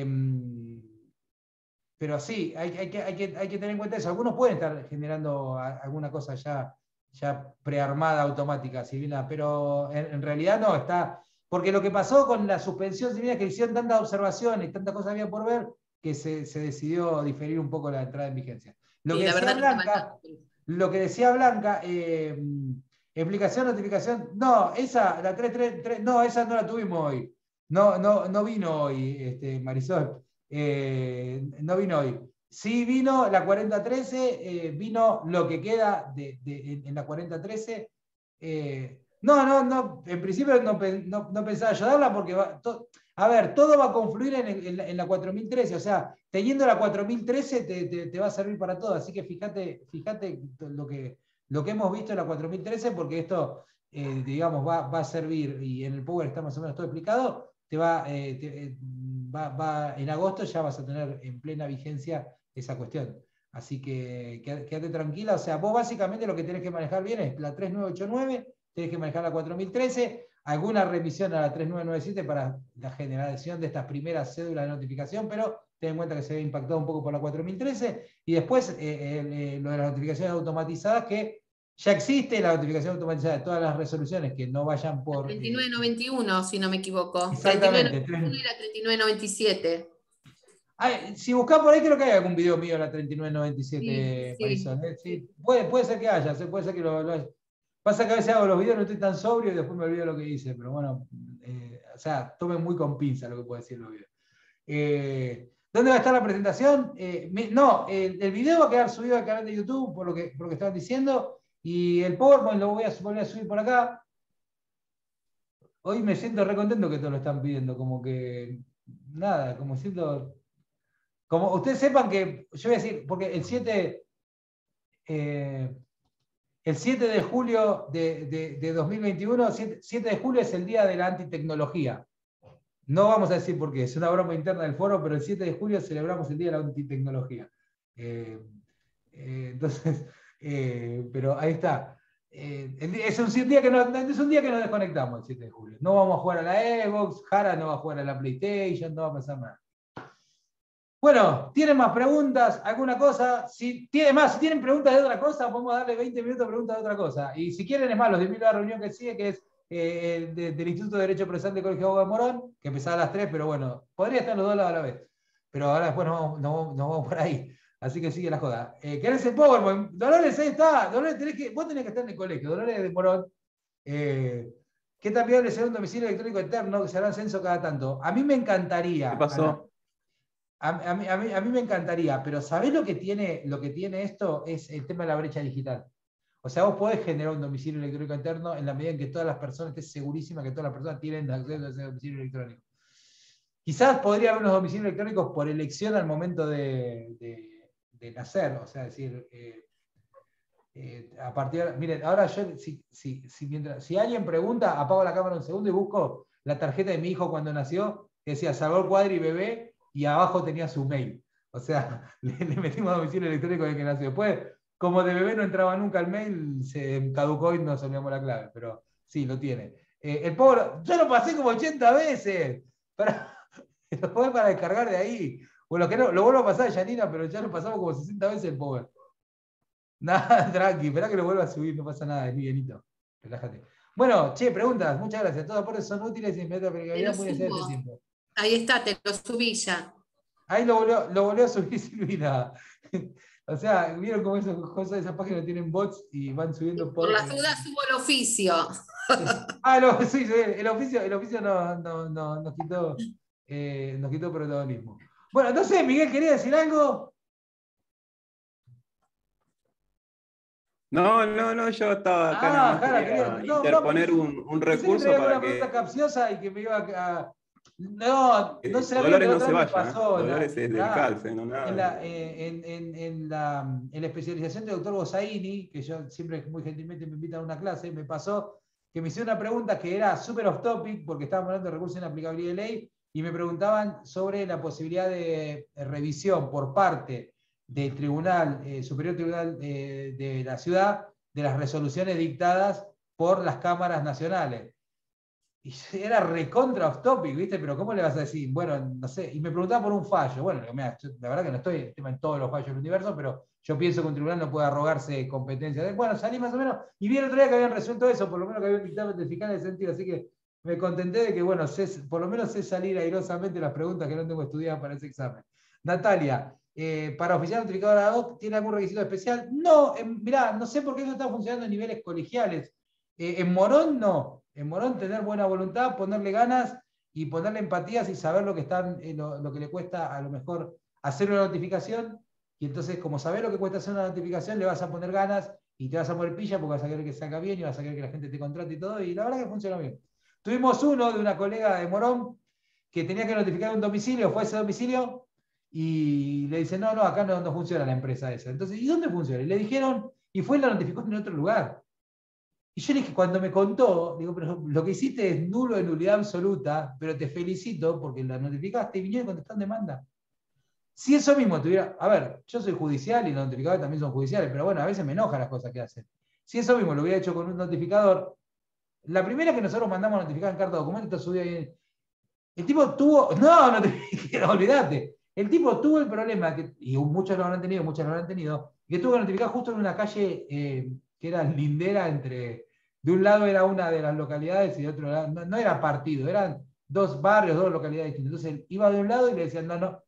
Pero sí, hay que tener en cuenta eso. Algunos pueden estar generando alguna cosa ya prearmada automática, Silvina, pero en realidad no está. Porque lo que pasó con la suspensión, Silvina, es que hicieron tantas observaciones y tantas cosas había por ver que se decidió diferir un poco la entrada en vigencia. Lo que decía Blanca, explicación, notificación, no, la 333, no, esa no la tuvimos hoy. No vino hoy, Marisol. No vino hoy. Sí vino la 4013, vino lo que queda en la 4013. No, en principio no pensaba ayudarla porque todo va a confluir en la 4013, o sea, teniendo la 4013 te va a servir para todo, así que fíjate lo que hemos visto en la 4013, porque esto, digamos, va a servir, y en el Power está más o menos todo explicado, en agosto ya vas a tener en plena vigencia esa cuestión. Así que quédate tranquila. O sea, vos básicamente lo que tenés que manejar bien es la 3989, tenés que manejar la 4013, alguna remisión a la 3997 para la generación de estas primeras cédulas de notificación, pero ten en cuenta que se ve impactado un poco por la 4013, y después lo de las notificaciones automatizadas, que ya existe la notificación automatizada de todas las resoluciones que no vayan por... 3991, si no me equivoco. Exactamente. 3991 y la 3997. Si buscás por ahí, creo que hay algún video mío de la 3997, sí, Marisol. Sí. Puede ser que haya, puede ser que lo haya. Pasa que a veces hago los videos, no estoy tan sobrio y después me olvido lo que hice, pero bueno, o sea, tomen muy con pinza lo que puedo decir en los videos. ¿Dónde va a estar la presentación? El video va a quedar subido al canal de YouTube, por lo que estaban diciendo, y el PowerPoint lo voy a subir por acá. Hoy me siento re contento que todos lo están pidiendo, como que, nada, como siento... Como ustedes sepan que, yo voy a decir, porque el 7 de julio de 2021, 7 de julio es el día de la antitecnología. No vamos a decir por qué, es una broma interna del foro, pero el 7 de julio celebramos el día de la antitecnología. Entonces, pero ahí está. Es un día que nos desconectamos el 7 de julio. No vamos a jugar a la Xbox, Jara no va a jugar a la PlayStation, no va a pasar nada. Bueno, ¿tienen más preguntas? ¿Alguna cosa? Si tienen preguntas de otra cosa, podemos darle 20 minutos de preguntas de otra cosa. Y si quieren, es más, los invito a la reunión que sigue, que es del Instituto de Derecho Procesal del Colegio de Abogados de Morón, que empezaba a las 3, pero bueno, podría estar los dos lados a la vez. Pero ahora después nos vamos por ahí. Así que sigue la joda. ¿Querés el PowerPoint? Dolores, ahí está. Dolores, vos tenés que estar en el colegio. Dolores de Morón. ¿Qué tan viable será un domicilio electrónico eterno que se hará censo cada tanto? A mí me encantaría. ¿Qué pasó? A mí me encantaría, pero ¿sabés lo que tiene esto? Es el tema de la brecha digital. O sea, vos podés generar un domicilio electrónico interno en la medida en que todas las personas, estés segurísima que todas las personas tienen acceso a ese domicilio electrónico. Quizás podría haber unos domicilios electrónicos por elección al momento de nacer, o sea, decir, a partir de, miren, ahora yo, si alguien pregunta, apago la cámara un segundo y busco la tarjeta de mi hijo cuando nació, que decía Salvador Cuadri bebé, y abajo tenía su mail. O sea, le metimos domicilio electrónico desde que nació. Después, como de bebé no entraba nunca el mail, se caducó y nos olvidamos la clave, pero sí, lo tiene. El pobre, yo lo pasé como 80 veces, lo podés para descargar de ahí. Bueno, que no, lo vuelvo a pasar, Janina, pero ya lo pasamos como 60 veces el power. Nada, tranqui, esperá que lo vuelva a subir, no pasa nada, es livianito. Relájate. Bueno, che, preguntas, muchas gracias. Todos aportes son útiles y me da aplicabilidad muy necesaria este tiempo. Ahí está, te lo subí ya. Ahí lo volvió a subir Silvina. O sea, vieron cómo esas páginas tienen bots y van subiendo por las dudas subo el oficio. Sí, el oficio nos quitó protagonismo. Bueno, no sé, Miguel, ¿quería decir algo? No, yo estaba acá nada más quería interponer un recurso para una pregunta capciosa y que me iba a... No sé. Dolores no se vaya, Dolores es del CALFE, no nada. En la especialización del doctor Bosaini, que yo siempre muy gentilmente me invitan a una clase, me pasó que me hicieron una pregunta que era súper off topic, porque estábamos hablando de recursos en aplicabilidad de ley, y me preguntaban sobre la posibilidad de revisión por parte del Tribunal, Superior Tribunal de la Ciudad, de las resoluciones dictadas por las cámaras nacionales. Y era recontra off topic, ¿viste? Pero ¿cómo le vas a decir? Bueno, no sé. Y me preguntaba por un fallo. Bueno, mira, la verdad que no estoy en todos los fallos del universo, pero yo pienso que un tribunal no puede arrogarse competencia. Bueno, salí más o menos. Y vi el otro día que habían resuelto eso, por lo menos que habían dictado el fiscal en ese sentido. Así que me contenté de que, bueno, por lo menos sé salir airosamente las preguntas que no tengo estudiadas para ese examen. Natalia, ¿para oficial notificador ad hoc tiene algún requisito especial? No, mirá, no sé por qué eso está funcionando en niveles colegiales. En Morón no. En Morón tener buena voluntad, ponerle ganas y ponerle empatías y saber lo que le cuesta a lo mejor hacer una notificación. Y entonces, como sabés lo que cuesta hacer una notificación, le vas a poner ganas y te vas a poner pilla porque vas a querer que salga bien y vas a querer que la gente te contrate y todo. Y la verdad que funciona bien. Tuvimos uno de una colega de Morón que tenía que notificar un domicilio, fue a ese domicilio y le dicen, no, acá no funciona la empresa esa. Entonces, ¿y dónde funciona? Y le dijeron, y fue y la notificó en otro lugar. Y yo le dije, cuando me contó, digo, pero lo que hiciste es nulo de nulidad absoluta, pero te felicito porque la notificaste y vinieron y contestaron demanda. Si eso mismo tuviera, a ver, yo soy judicial y los notificadores también son judiciales, pero bueno, a veces me enojan las cosas que hacen. Si eso mismo lo hubiera hecho con un notificador, la primera que nosotros mandamos a notificar en carta de documento, subía ahí. El tipo tuvo, olvídate, el tipo tuvo el problema, y muchos lo habrán tenido, que tuvo que notificar justo en una calle que era lindera entre, de un lado era una de las localidades y de otro lado, no era partido, eran dos barrios, dos localidades distintas. Entonces iba de un lado y le decían,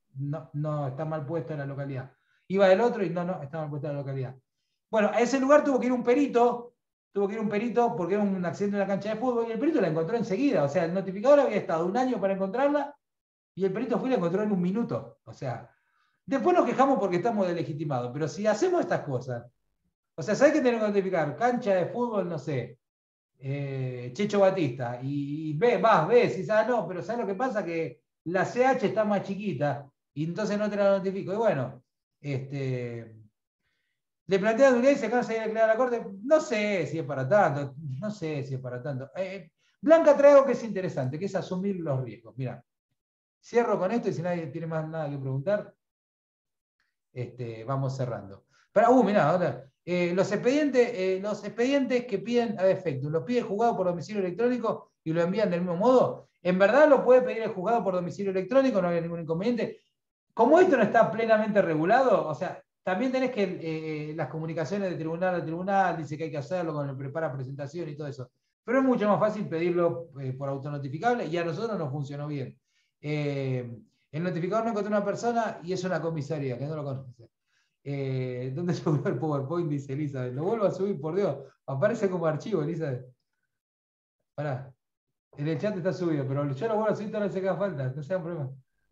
no, está mal puesto en la localidad. Iba del otro y no, está mal puesto en la localidad. Bueno, a ese lugar tuvo que ir un perito porque era un accidente en la cancha de fútbol y el perito la encontró enseguida. O sea, el notificador había estado 1 año para encontrarla y el perito fue y la encontró en 1 minuto. O sea, después nos quejamos porque estamos delegitimados, pero si hacemos estas cosas, o sea, ¿sabés qué tenemos que notificar? Cancha de fútbol, no sé, Checho Batista, y ves, y sabes, no, pero ¿sabes lo que pasa? Que la CH está más chiquita, y entonces no te la notifico. Y bueno, le plantea a Durán y se cansa de declarar a la corte. No sé si es para tanto. Blanca trae algo que es interesante, que es asumir los riesgos. Mira, cierro con esto y si nadie tiene más nada que preguntar, vamos cerrando. Pero, mirá, ahora, los expedientes que piden a efecto, los pide el juzgado por domicilio electrónico y lo envían del mismo modo. En verdad lo puede pedir el juzgado por domicilio electrónico, no había ningún inconveniente. Como esto no está plenamente regulado, o sea, también tenés que las comunicaciones de tribunal a tribunal, dice que hay que hacerlo con el prepara presentación y todo eso. pero es mucho más fácil pedirlo por autonotificable y a nosotros nos funcionó bien. El notificador no encontró una persona y es una comisaría, que no lo conoce. ¿Dónde subió el PowerPoint? Dice Elizabeth. Lo vuelvo a subir, por Dios. Aparece como archivo, Elizabeth. Pará. En el chat está subido, pero yo lo vuelvo a subir todas las veces que haga falta. No sea un problema.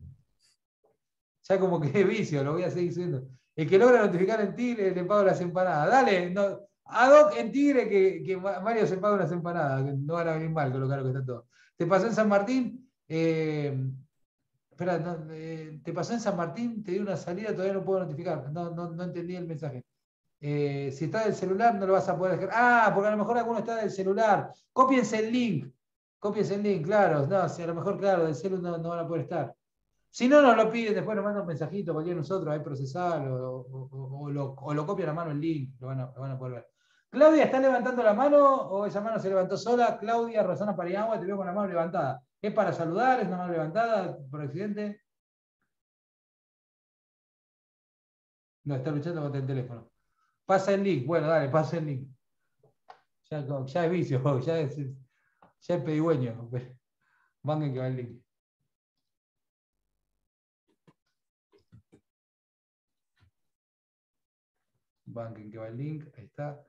Ya como que es vicio, lo voy a seguir subiendo. El que logra notificar en Tigre le pago las empanadas. Dale, no, ad hoc en Tigre que Mario se paga unas empanadas. Que no van a venir mal con lo caro que está todo. ¿Te pasó en San Martín? Espera, no, ¿te pasó en San Martín? Te di una salida, todavía no puedo notificar. No entendí el mensaje. Si está del celular, no lo vas a poder dejar. Ah, porque a lo mejor alguno está del celular. Cópiense el link. Cópiense el link, claro. No, si a lo mejor, claro, del celular no van a poder estar. Si no, nos lo piden, después nos mandan un mensajito, cualquiera de nosotros, ahí procesar, o lo copian a mano el link, lo van a poder ver. Claudia, ¿está levantando la mano o esa mano se levantó sola? Claudia Rosana Pariagua, te veo con la mano levantada. ¿Es para saludar? ¿Es una mano levantada por accidente? No, está luchando contra el teléfono. Pasa el link, bueno, dale, pasa el link. Ya es vicio, ya es pedigüeño. Banquen que va el link. Banquen que va el link, ahí está.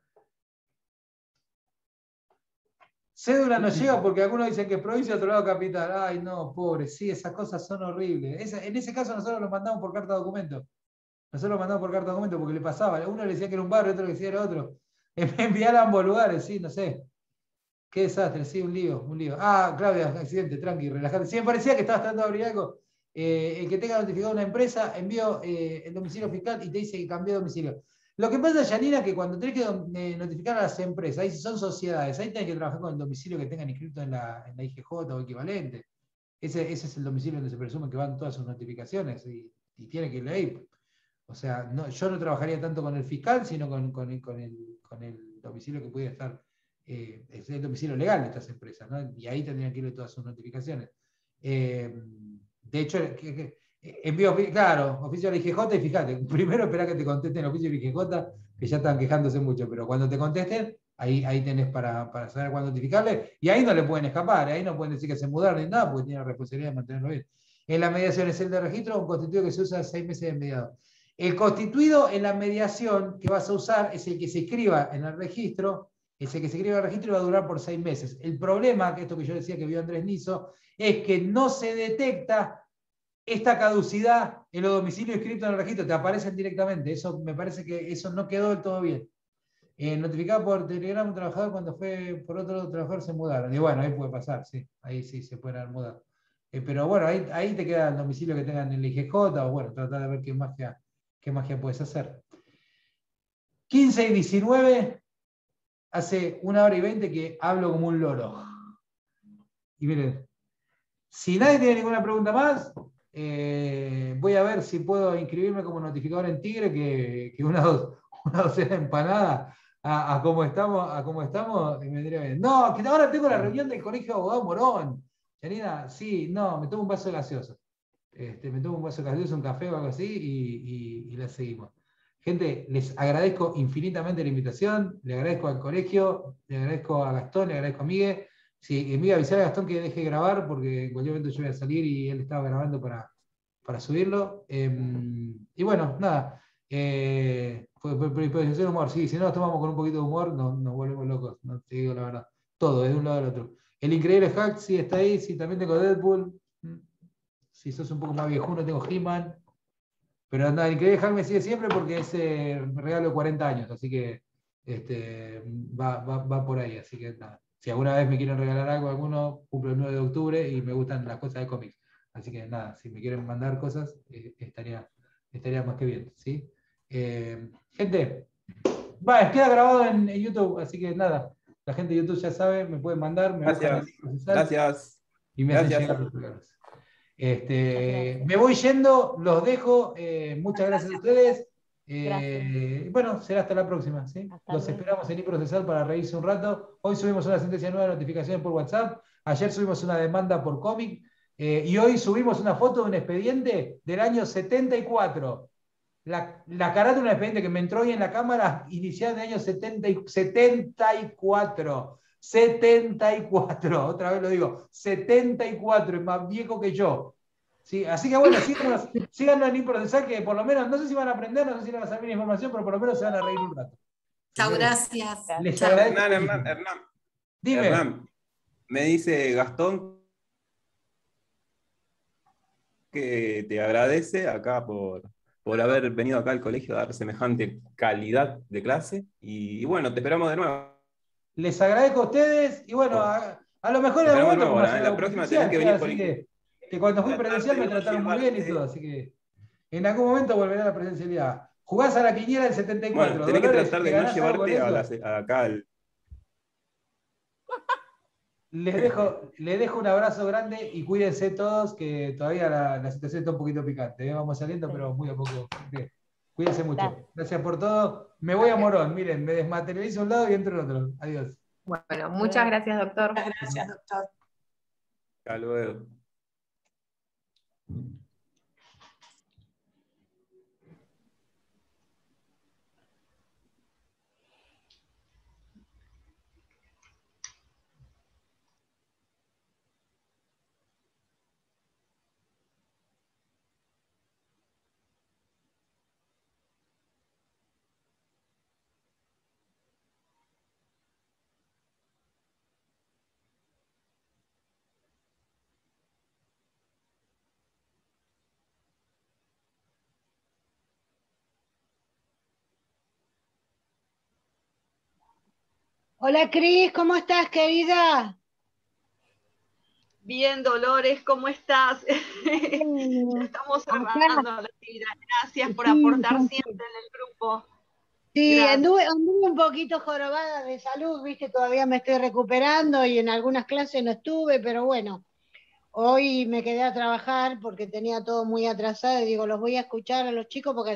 Cédula no llega porque algunos dicen que es provincia y otro lado capital. Ay, no, pobre, sí, esas cosas son horribles. En ese caso nosotros lo mandamos por carta de documento. Nosotros lo mandamos por carta de documento porque le pasaba. Uno le decía que era un barrio, otro le decía que era otro. Enviar a ambos lugares, sí, no sé. Qué desastre, sí, un lío, un lío. Ah, Claudia, accidente, tranqui, relajate. Sí, me parecía que estabas tratando de abrir algo. El que tenga notificado una empresa, envió el domicilio fiscal y te dice que cambió de domicilio. Lo que pasa, Janina, es que cuando tenés que notificar a las empresas, ahí son sociedades, ahí tenés que trabajar con el domicilio que tengan inscrito en la IGJ o equivalente. Ese es el domicilio donde se presume que van todas sus notificaciones y tiene que ir ahí. O sea, yo no trabajaría tanto con el fiscal, sino con el domicilio que pudiera estar, es el domicilio legal de estas empresas, ¿no? Y ahí tendrían que ir todas sus notificaciones. De hecho, envío, claro, oficio de la IGJ y fíjate, primero espera que te contesten el oficio de la IGJ, que ya están quejándose mucho, pero cuando te contesten, ahí tenés para saber cuándo notificarle, y ahí no le pueden escapar, ahí no pueden decir que se mudaron ni nada, porque tienen la responsabilidad de mantenerlo bien. En la mediación es el de registro, un constituido que se usa 6 meses de mediado. El constituido en la mediación que vas a usar es el que se escriba en el registro, ese que se escribe en el registro va a durar por 6 meses. El problema, que esto que yo decía que vio Andrés Niso, es que no se detecta esta caducidad en los domicilios inscritos en el registro, te aparecen directamente. Eso me parece que eso no quedó del todo bien. Notificado por Telegram un trabajador cuando fue por otro trabajador se mudaron. Y bueno, ahí puede pasar, sí. Ahí sí se pueden haber mudado. Pero bueno, ahí te queda el domicilio que tengan en el IGJ, o bueno, tratar de ver qué magia puedes hacer. 15 y 19, hace 1 hora y 20 que hablo como un loro. Y miren, si nadie tiene ninguna pregunta más, voy a ver si puedo inscribirme como notificador en Tigre, que una docena de empanadas a cómo estamos, me vendría bien. No, que ahora tengo la reunión del Colegio de Abogados Morón. Janina, sí, no, me tomo un vaso de gaseoso. Me tomo un vaso de gaseoso, un café o algo así y la seguimos. Gente, les agradezco infinitamente la invitación, le agradezco al colegio, le agradezco a Gastón, le agradezco a Miguel. Sí, me iba a avisar a Gastón que deje de grabar porque en cualquier momento yo voy a salir y él estaba grabando para subirlo. Y bueno, nada. Puede ser humor, sí, si no nos tomamos con un poquito de humor, nos volvemos locos, no te digo la verdad. Todo, de un lado al otro. El increíble Hack, sí, está ahí, sí, también tengo Deadpool. Si sos un poco más viejuno, tengo He-Man. Pero nada, el increíble Hack me sigue siempre porque es regalo de 40 años, así que va por ahí, así que nada. Si alguna vez me quieren regalar algo, alguno cumple el 9 de octubre y me gustan las cosas de cómics. Así que nada, si me quieren mandar cosas, estaría más que bien, ¿sí? Gente, queda grabado en YouTube, así que nada, la gente de YouTube ya sabe, me pueden mandar, me Gracias. Gracias. Y me hacen llegar los regalos. Me voy yendo, los dejo, muchas gracias a ustedes. Bueno, será hasta la próxima, ¿sí? Los esperamos en iProcesar para reírse un rato. Hoy subimos una sentencia nueva de notificaciones por WhatsApp, ayer subimos una demanda por cómic, y hoy subimos una foto de un expediente del año 74. La carátula de un expediente que me entró hoy en la cámara, iniciada en el año 74. 74, otra vez lo digo, 74, es más viejo que yo. Sí, así que bueno, síganos en Improcesar, que por lo menos, no sé si van a aprender, no sé si van a saber la información, pero por lo menos se van a reír un rato. Chao, gracias. Les Chao. agradezco. Hernán, Dime. Hernán, me dice Gastón que te agradece acá por haber venido acá al colegio a dar semejante calidad de clase. Y bueno, te esperamos de nuevo. Les agradezco a ustedes y bueno, a lo mejor Te en algún esperamos de momento nuevo. como hacer La algo próxima presencial, tenés que venir así que cuando fui presencial me trataron muy bien y todo, así que en algún momento volveré a la presencialidad. Jugás a la quiniela del 74. Bueno, tenés que Dolores, tratar ¿te de no ganás algo con llevarte eso? acá al... Les dejo un abrazo grande y cuídense todos, que todavía la situación está un poquito picante. Vamos saliendo, pero muy a poco. Cuídense mucho. Gracias por todo. Me voy a Morón, miren, me desmaterializo a un lado y entro en otro. Adiós. Bueno, muchas gracias, doctor. Muchas gracias, doctor. Hasta luego. Hola Cris, ¿cómo estás, querida? Bien, Dolores, ¿cómo estás? Ya estamos cerrando Acá, la actividad. Gracias por sí, aportar siempre en el grupo. sí, Gracias. anduve un poquito jorobada de salud, viste, todavía me estoy recuperando y en algunas clases no estuve, pero bueno, hoy me quedé a trabajar porque tenía todo muy atrasado y digo, los voy a escuchar a los chicos porque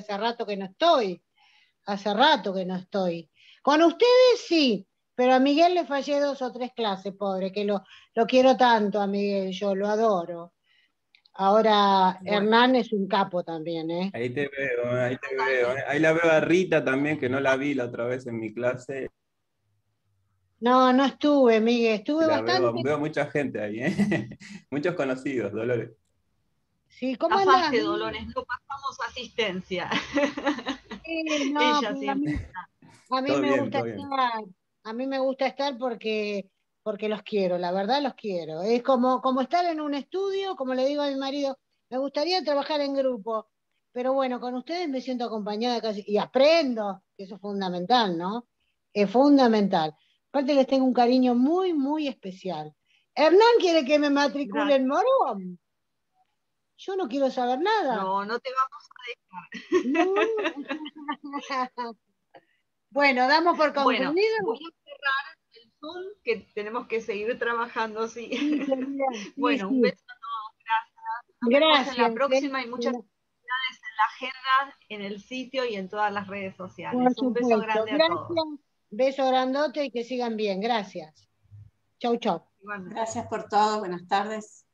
hace rato que no estoy. Con ustedes sí, pero a Miguel le fallé 2 o 3 clases, pobre, que lo quiero tanto a Miguel, yo lo adoro. Ahora, Bueno, Hernán es un capo también, ¿eh? Ahí te veo, ahí te veo. Ahí la veo a Rita también, que no la vi la otra vez en mi clase. No, no estuve, Miguel, estuve La veo, bastante. veo mucha gente ahí, ¿eh? Muchos conocidos, Dolores. Sí, ¿cómo andás, zafaste, Miguel? Dolores, no pasamos asistencia. Sí, no, Ella pero siempre. a mí Todo me bien, gusta todo bien. estar, a mí me gusta estar porque los quiero, la verdad los quiero. Es como estar en un estudio, como le digo a mi marido, me gustaría trabajar en grupo, pero bueno, con ustedes me siento acompañada casi, y aprendo, que eso es fundamental, ¿no? Es fundamental. Aparte les tengo un cariño muy, muy especial. Hernán quiere que me matricule Gracias. en Morón. Yo no quiero saber nada. No, no te vamos No. Bueno, damos por Bueno, concluido. voy a cerrar el Zoom, que tenemos que seguir trabajando, sí. Sí, querida, sí, Bueno, un sí. beso a todos, gracias. Nos vemos en la Gracias. próxima y muchas actividades en la agenda, en el sitio y en todas las redes Por sociales. Un beso supuesto. grande a todos. Gracias. Beso grandote y que sigan bien. Gracias. Chau, chau. Igualmente. Gracias por todo. Buenas tardes.